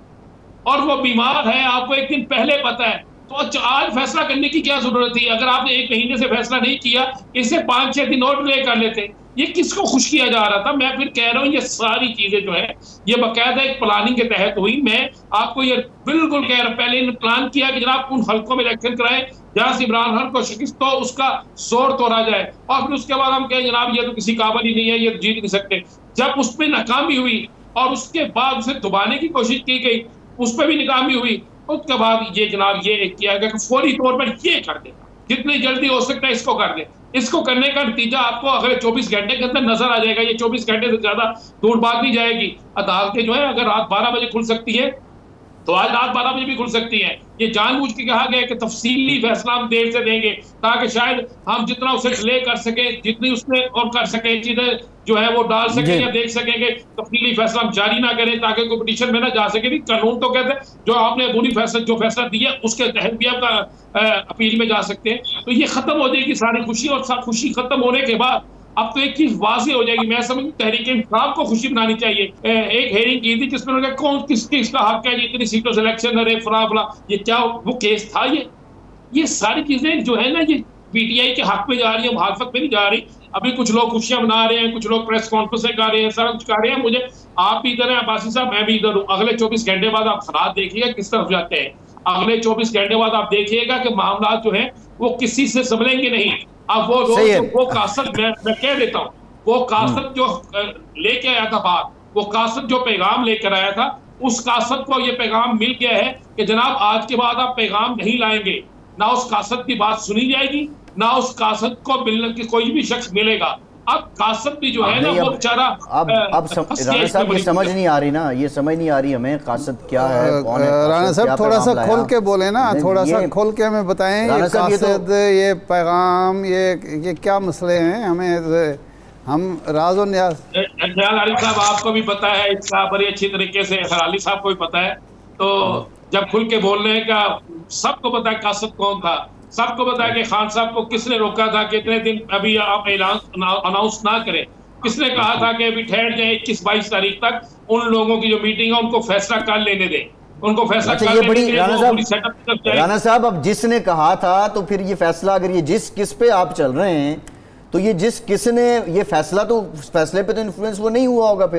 और वो बीमार है, आपको एक दिन पहले पता है, तो आज फैसला करने की क्या जरूरत थी? अगर आपने एक महीने से फैसला नहीं किया, इससे पांच छह दिन और डिले कर लेते। ये किसको खुश किया जा रहा था? मैं फिर कह रहा हूँ, ये सारी चीजें जो है, ये बाकायदा एक प्लानिंग के तहत हुई। मैं आपको ये बिल्कुल कह रहा हूँ, पहले इन्होंने प्लान किया कि जनाब उन हल्कों में इलेक्शन कराए जहां से इमरान खान को शिकस्त हो, उसका जोर तोड़ा जाए, और फिर उसके बाद हम कहें जनाब ये तो किसी काबिल ही नहीं है, ये तो जीत नहीं सकते। जब उस पर नाकामी हुई और उसके बाद उसे दबाने की कोशिश की गई, उस पर भी नाकामी हुई, उसके बाद ये जनाब ये किया गया कि फौरी तौर पर ये कर देगा, जितनी जल्दी हो सकता है इसको कर दे। इसको करने का नतीजा आपको अगले चौबीस घंटे के अंदर नजर आ जाएगा। ये चौबीस घंटे से ज्यादा दूर बात नहीं जाएगी। अदालतें जो है, अगर रात बारह बजे खुल सकती है तो आज रात बारह बजे भी खुल सकती है। ये जानबूझ के कहा गया कि तफसीली फैसला हम देर से देंगे, ताकि शायद हम जितना उसे डिले कर सके, जितनी उसने और कर सके चीजें जो है वो डाल सके या देख सकेंगे, तफसीली फैसला हम जारी ना करें, ताकि कंपटीशन में ना जा सके। भी कानून तो कहते हैं जो आपने बुरी फैसला जो फैसला दिया उसके तहत भी आप अपील में जा सकते हैं। तो ये खत्म हो जाएगी सारी खुशी, और सब खुशी खत्म होने के बाद अब तो एक चीज वाज़ेह हो जाएगी। मैं समझ तहरीक इंसाफ को खुशी बनानी चाहिए। एक हेयरिंग की थी जिसमें उन्होंने कौन किस किसका हक है, इतनी सीटों से इलेक्शन लड़े, फला फला, ये क्या वो केस था? ये ये सारी चीजें जो है ना, ये पीटीआई के हक में जा रही है, मुखालफत में नहीं जा रही। अभी कुछ लोग खुशियां मना रहे हैं, कुछ लोग प्रेस कॉन्फ्रेंस कर रहे हैं, सारा कुछ कर रहे हैं। मुझे आप भी इधर हैं अब्बासी साहब, मैं भी इधर हूँ। अगले चौबीस घंटे बाद आप हालात देखिएगा किस तरफ जाते हैं। अगले चौबीस घंटे बाद आप देखिएगा कि मामला जो है वो किसी से संभलेंगे नहीं। अब वो लोग, वो कासद, मैं, मैं कह देता हूँ, वो कासद जो लेके आया था बात, वो कासद जो पैगाम लेकर आया था, उस कासद को ये पैगाम मिल गया है कि जनाब आज के बाद आप पैगाम नहीं लाएंगे। ना उस कासद की बात सुनी जाएगी, ना उस कासद को मिलने की कोई भी शख्स मिलेगा। अब कासद भी जो है ना, वो बेचारा अब अब राणा साहब ये समझ नहीं आ रही ना, ये समझ नहीं आ रही हमें कासद क्या है, कौन है। राणा साहब थोड़ा सा खोल के बोले ना, थोड़ा सा खोल के हमें बताएं, ये कासद, ये पैगाम, ये ये क्या मसले हैं, हमें हम राज और न्याज। हैराली साहब आपको भी पता है इसका बड़ी अच्छी तरीके से, हैराली साहब को भी पता है। तो जब खुल के बोलने का सबको पता है कासद कौन था, सबको पता है कि खान साहब को किसने रोका था कि इतने दिन अभी आप ऐलान अनाउंस ना करें। किसने कहा था कि अभी ठहर जाए इक्कीस बाईस तारीख तक, उन लोगों की जो मीटिंग है उनको फैसला कर लेने दें, उनको फैसला अच्छा, कर ये बड़ी लेने राणा साहब, राणा साहब अब जिसने कहा था, तो फिर ये फैसला, अगर ये जिस किस पे आप चल रहे हैं, तो ये जिस किसने ये फैसला, तो फैसले पे तो इन्फ्लुएंस वो नहीं हुआ होगा फिर।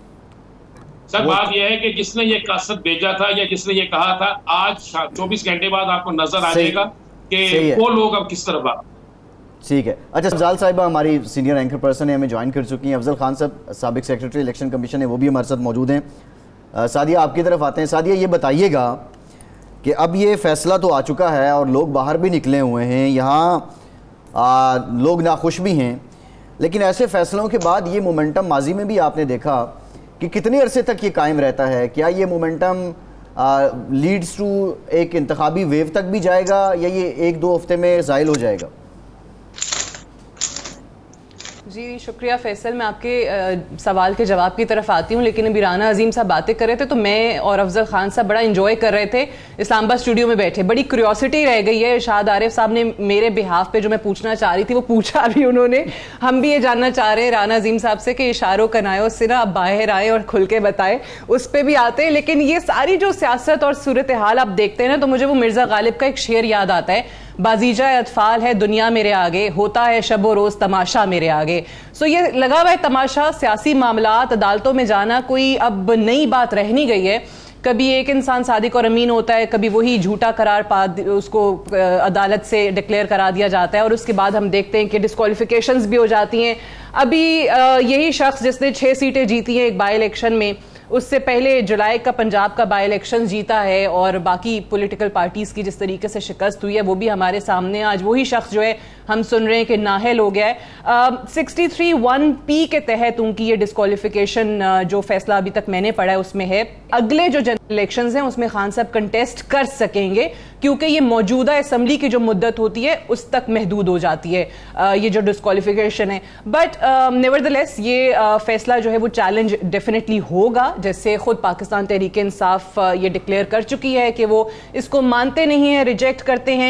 सर बात यह है कि जिसने ये कासद भेजा था या जिसने ये कहा था, आज चौबीस घंटे बाद आपको नजर आ जाएगा कि वो लोग अब किस तरफ आ। ठीक है। अच्छा, अफजाल साहिबा हमारी सीनियर एंकर पर्सन है, हमें ज्वाइन कर चुकी हैं। अफजल खान साहब साबिक सेक्रेटरी इलेक्शन कमीशन है, वो भी हमारे साथ मौजूद हैं। सादिया आपकी तरफ आते हैं। सादिया ये बताइएगा कि अब ये फैसला तो आ चुका है और लोग बाहर भी निकले हुए हैं, यहाँ लोग नाखुश भी हैं, लेकिन ऐसे फैसलों के बाद ये मोमेंटम माजी में भी आपने देखा कि कितने अरसे तक ये कायम रहता है? क्या ये मोमेंटम लीड्स टू एक इंतखाबी वेव तक भी जाएगा या ये एक दो हफ्ते में ज़ाइल हो जाएगा? जी शुक्रिया फैसल, मैं आपके आ, सवाल के जवाब की तरफ आती हूँ, लेकिन अभी राना अजीम साहब बातें कर रहे थे तो मैं और अफजल खान साहब बड़ा एंजॉय कर रहे थे इस्लामाबाद स्टूडियो में बैठे। बड़ी क्यूरियोसिटी रह गई है। इरशाद आरिफ साहब ने मेरे बिहाफ पे जो मैं पूछना चाह रही थी वो पूछा भी उन्होंने। हम भी ये जानना चाह रहे हैं राना अजीम साहब से कि इशारों कनायों से ना अब बाहर आए और खुल के बताए, उस पर भी आते हैं। लेकिन ये सारी जो सियासत और सूरत हाल आप देखते हैं ना, तो मुझे वो मिर्जा गालिब का एक शेर याद आता है, बाजीजा अतफाल है दुनिया मेरे आगे, होता है शबो रोज तमाशा मेरे आगे। सो ये लगा हुआ है तमाशा, सियासी मामलात, अदालतों में जाना कोई अब नई बात रह नहीं गई है। कभी एक इंसान सादिक और अमीन होता है, कभी वही झूठा करार पा उसको अदालत से डिक्लेयर करा दिया जाता है और उसके बाद हम देखते हैं कि डिस्क्वालिफिकेशंस भी हो जाती हैं। अभी यही शख्स जिसने छह सीटें जीती हैं एक बाई इलेक्शन में, उससे पहले जुलाई का पंजाब का बाई इलेक्शन जीता है और बाकी पॉलिटिकल पार्टीज की जिस तरीके से शिकस्त हुई है वो भी हमारे सामने। आज वही शख्स जो है हम सुन रहे हैं कि नाहल हो गया है। सिक्सटी थ्री वन पी के तहत उनकी ये डिस्क्वालिफिकेशन जो फैसला अभी तक मैंने पढ़ा है उसमें है, अगले जो जनरल इलेक्शंस हैं उसमें खान साहब कंटेस्ट कर सकेंगे क्योंकि ये मौजूदा असम्बली की जो मुद्दत होती है उस तक महदूद हो जाती है uh, ये जो डिस्क्वालिफिकेशन है। बट नेवरदलेस uh, ये uh, फैसला जो है वो चैलेंज डेफिनेटली होगा, जैसे खुद पाकिस्तान तहरीक इंसाफ uh, ये डिक्लेयर कर चुकी है कि वो इसको मानते नहीं हैं, रिजेक्ट करते हैं।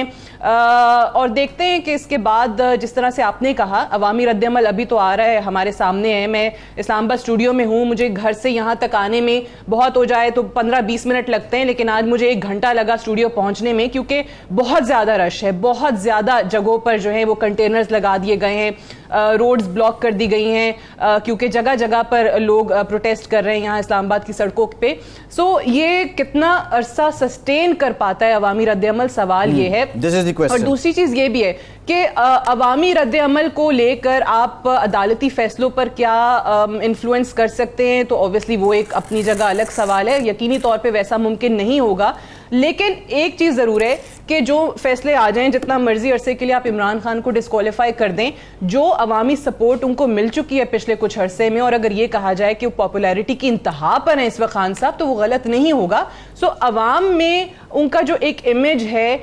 uh, और देखते हैं कि इसके बाद uh, जिस तरह से आपने कहा अवामी रद्दअमल अभी तो आ रहा है, हमारे सामने है। मैं इस्लामाबाद स्टूडियो में हूँ, मुझे घर से यहाँ तक आने में बहुत हो जाए तो पंद्रह बीस मिनट लगते हैं, लेकिन आज मुझे एक घंटा लगा स्टूडियो पहुँचने में क्योंकि बहुत ज़्यादा रश है। बहुत ज़्यादा जगहों पर जो है वो कंटेनर्स लगा दिए गए हैं, रोड्स ब्लॉक कर दी गई हैं क्योंकि जगह जगह पर लोग प्रोटेस्ट कर रहे हैं यहाँ इस्लामाबाद की सड़कों पे। सो ये कितना अरसा सस्टेन कर पाता है अवामी रद्दअमल, सवाल ये है। और दूसरी चीज़ ये भी है कि अवामी रद्दअमल को लेकर आप अदालती फैसलों पर क्या इन्फ्लुएंस कर सकते हैं, तो ऑब्वियसली वो एक अपनी जगह अलग सवाल है। यकीनी तौर पे वैसा मुमकिन नहीं होगा, लेकिन एक चीज़ ज़रूर है कि जो फैसले आ जाएं, जितना मर्जी अरसे के लिए आप इमरान खान को डिस्क्वालीफाई कर दें, जो अवामी सपोर्ट उनको मिल चुकी है पिछले कुछ अरसे में, और अगर ये कहा जाए कि वो पॉपुलैरिटी की इंतहा पर है इस वक्त खान साहब, तो वो गलत नहीं होगा। सो अवाम में उनका जो एक इमेज है,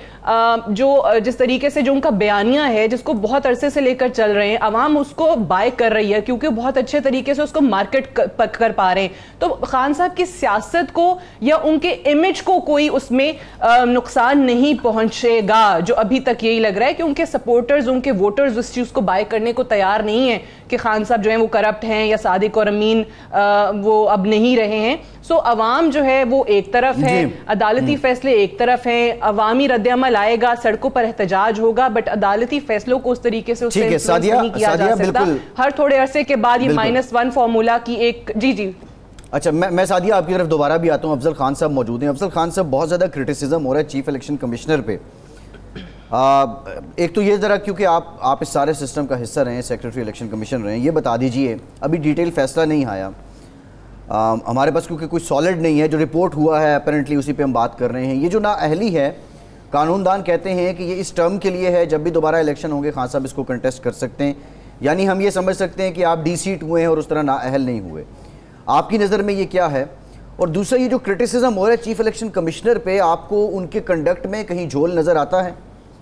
जो जिस तरीके से जो उनका बयानिया है, जिसको बहुत अरसे से लेकर चल रहे हैं, अवाम उसको बाय कर रही है क्योंकि बहुत अच्छे तरीके से उसको मार्केट कर, कर पा रहे हैं। तो खान साहब की सियासत को या उनके इमेज को कोई उसमें नुकसान नहीं पहुंचेगा, जो अभी तक यही लग रहा है कि उनके सपोर्टर्स, उनके वोटर्स उस चीज़ को बाय करने को तैयार नहीं है कि खान साहब जो है वो करप्ट हैं या सादिक और अमीन वो अब नहीं रहे हैं। सो अवाम जो है वो एक तरफ है, अदालती फैसले एक तरफ हैं, अवामी रद्दअमल आएगा, सड़कों पर एहतजाज होगा, बट अदालती फैसलों को उस तरीके से उससे इन्फ्लुएंस नहीं किया जा सकता। हर थोड़े अरसे के बाद ये माइनस वन फॉर्मूला की एक जी जी अच्छा मैं मैं सादिया आपकी तरफ दोबारा भी आता हूँ। अफजल खान साहब मौजूद हैं। अफजल खान साहब, बहुत ज़्यादा क्रिटिसिज्म हो रहा है चीफ इलेक्शन कमिश्नर पे। आ, एक तो ये ज़रा, क्योंकि आप आप इस सारे सिस्टम का हिस्सा रहे हैं, सेक्रेटरी इलेक्शन कमीशन रहे हैं, ये बता दीजिए, अभी डिटेल फैसला नहीं आया आ, हमारे पास, क्योंकि कुछ सॉलिड नहीं है, जो रिपोर्ट हुआ है अपेरेंटली उसी पे हम बात कर रहे हैं। ये जो नाअहली है, कानूनदान कहते हैं कि ये इस टर्म के लिए है, जब भी दोबारा इलेक्शन होंगे खान साहब इसको कंटेस्ट कर सकते हैं, यानी हम ये समझ सकते हैं कि आप डी सीट हुए हैं और उस तरह नाअहल नहीं हुए। आपकी नज़र में ये क्या है? और दूसरा, ये जो क्रिटिसिज्म हो रहा है चीफ इलेक्शन कमिश्नर पे, आपको उनके कंडक्ट में कहीं झोल नज़र आता है?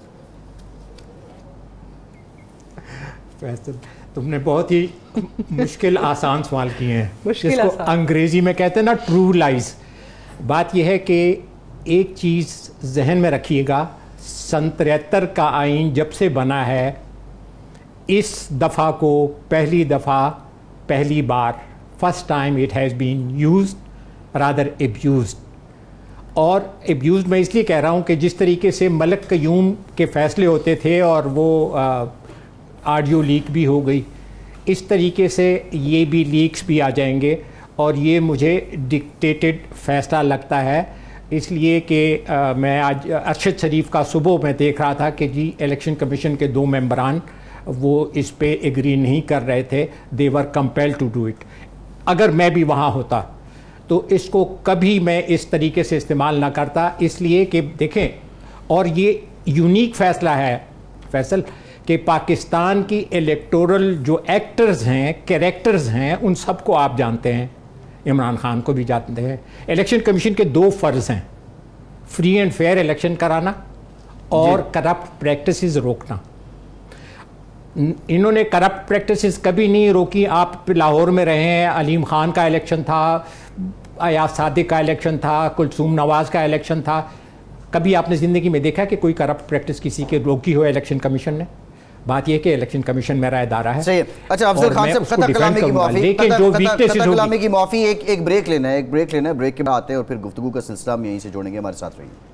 तुमने बहुत ही मुश्किल आसान सवाल किए हैं, जिसको अंग्रेजी में कहते हैं ना ट्रू लाइज। बात यह है कि एक चीज़ जहन में रखिएगा, सन तिहत्तर का आइन जब से बना है, इस दफ़ा को पहली दफ़ा पहली बार first time it has been used rather abused. और एब्यूज़ मैं इसलिए कह रहा हूँ कि जिस तरीके से मलक कयूम के फ़ैसले होते थे और वो ऑडियो लीक भी हो गई, इस तरीके से ये भी लीक्स भी आ जाएंगे, और ये मुझे डिक्टेटेड फ़ैसला लगता है। इसलिए कि मैं आज अरशद शरीफ का सुबह मैं देख रहा था कि जी इलेक्शन कमीशन के दो मेंबरान वो इस पे एग्री नहीं कर रहे थे, they were compelled to do it. अगर मैं भी वहाँ होता तो इसको कभी मैं इस तरीके से इस्तेमाल ना करता, इसलिए कि देखें, और ये यूनिक फैसला है फैसल कि पाकिस्तान की इलेक्टोरल जो एक्टर्स हैं, कैरेक्टर्स हैं, उन सबको आप जानते हैं, इमरान खान को भी जानते हैं। इलेक्शन कमीशन के दो फ़र्ज़ हैं, फ्री एंड फेयर इलेक्शन कराना और करप्ट प्रैक्टिसेस रोकना। इन्होंने करप्ट प्रैक्टिसेस कभी नहीं रोकी। आप लाहौर में रहे हैं, अलीम खान का इलेक्शन था, अयाज सादिक का इलेक्शन था, कुलसूम नवाज़ का इलेक्शन था, कभी आपने ज़िंदगी में देखा कि कोई करप्ट प्रैक्टिस किसी के रोकी हो इलेक्शन कमीशन ने? बात यह कि इलेक्शन कमीशन मेरा इदारा है। सही है। अच्छा अफजल खान साहब, कतल कलामी की माफी, लेकिन जो वीकनेसेस कलामी की माफी, एक एक ब्रेक लेना है, एक ब्रेक लेना है, ब्रेक के बाद आते हैं और फिर गुफ्तगू का सिलसिला हम यहीं से जोड़ेंगे। हमारे साथ रहिए।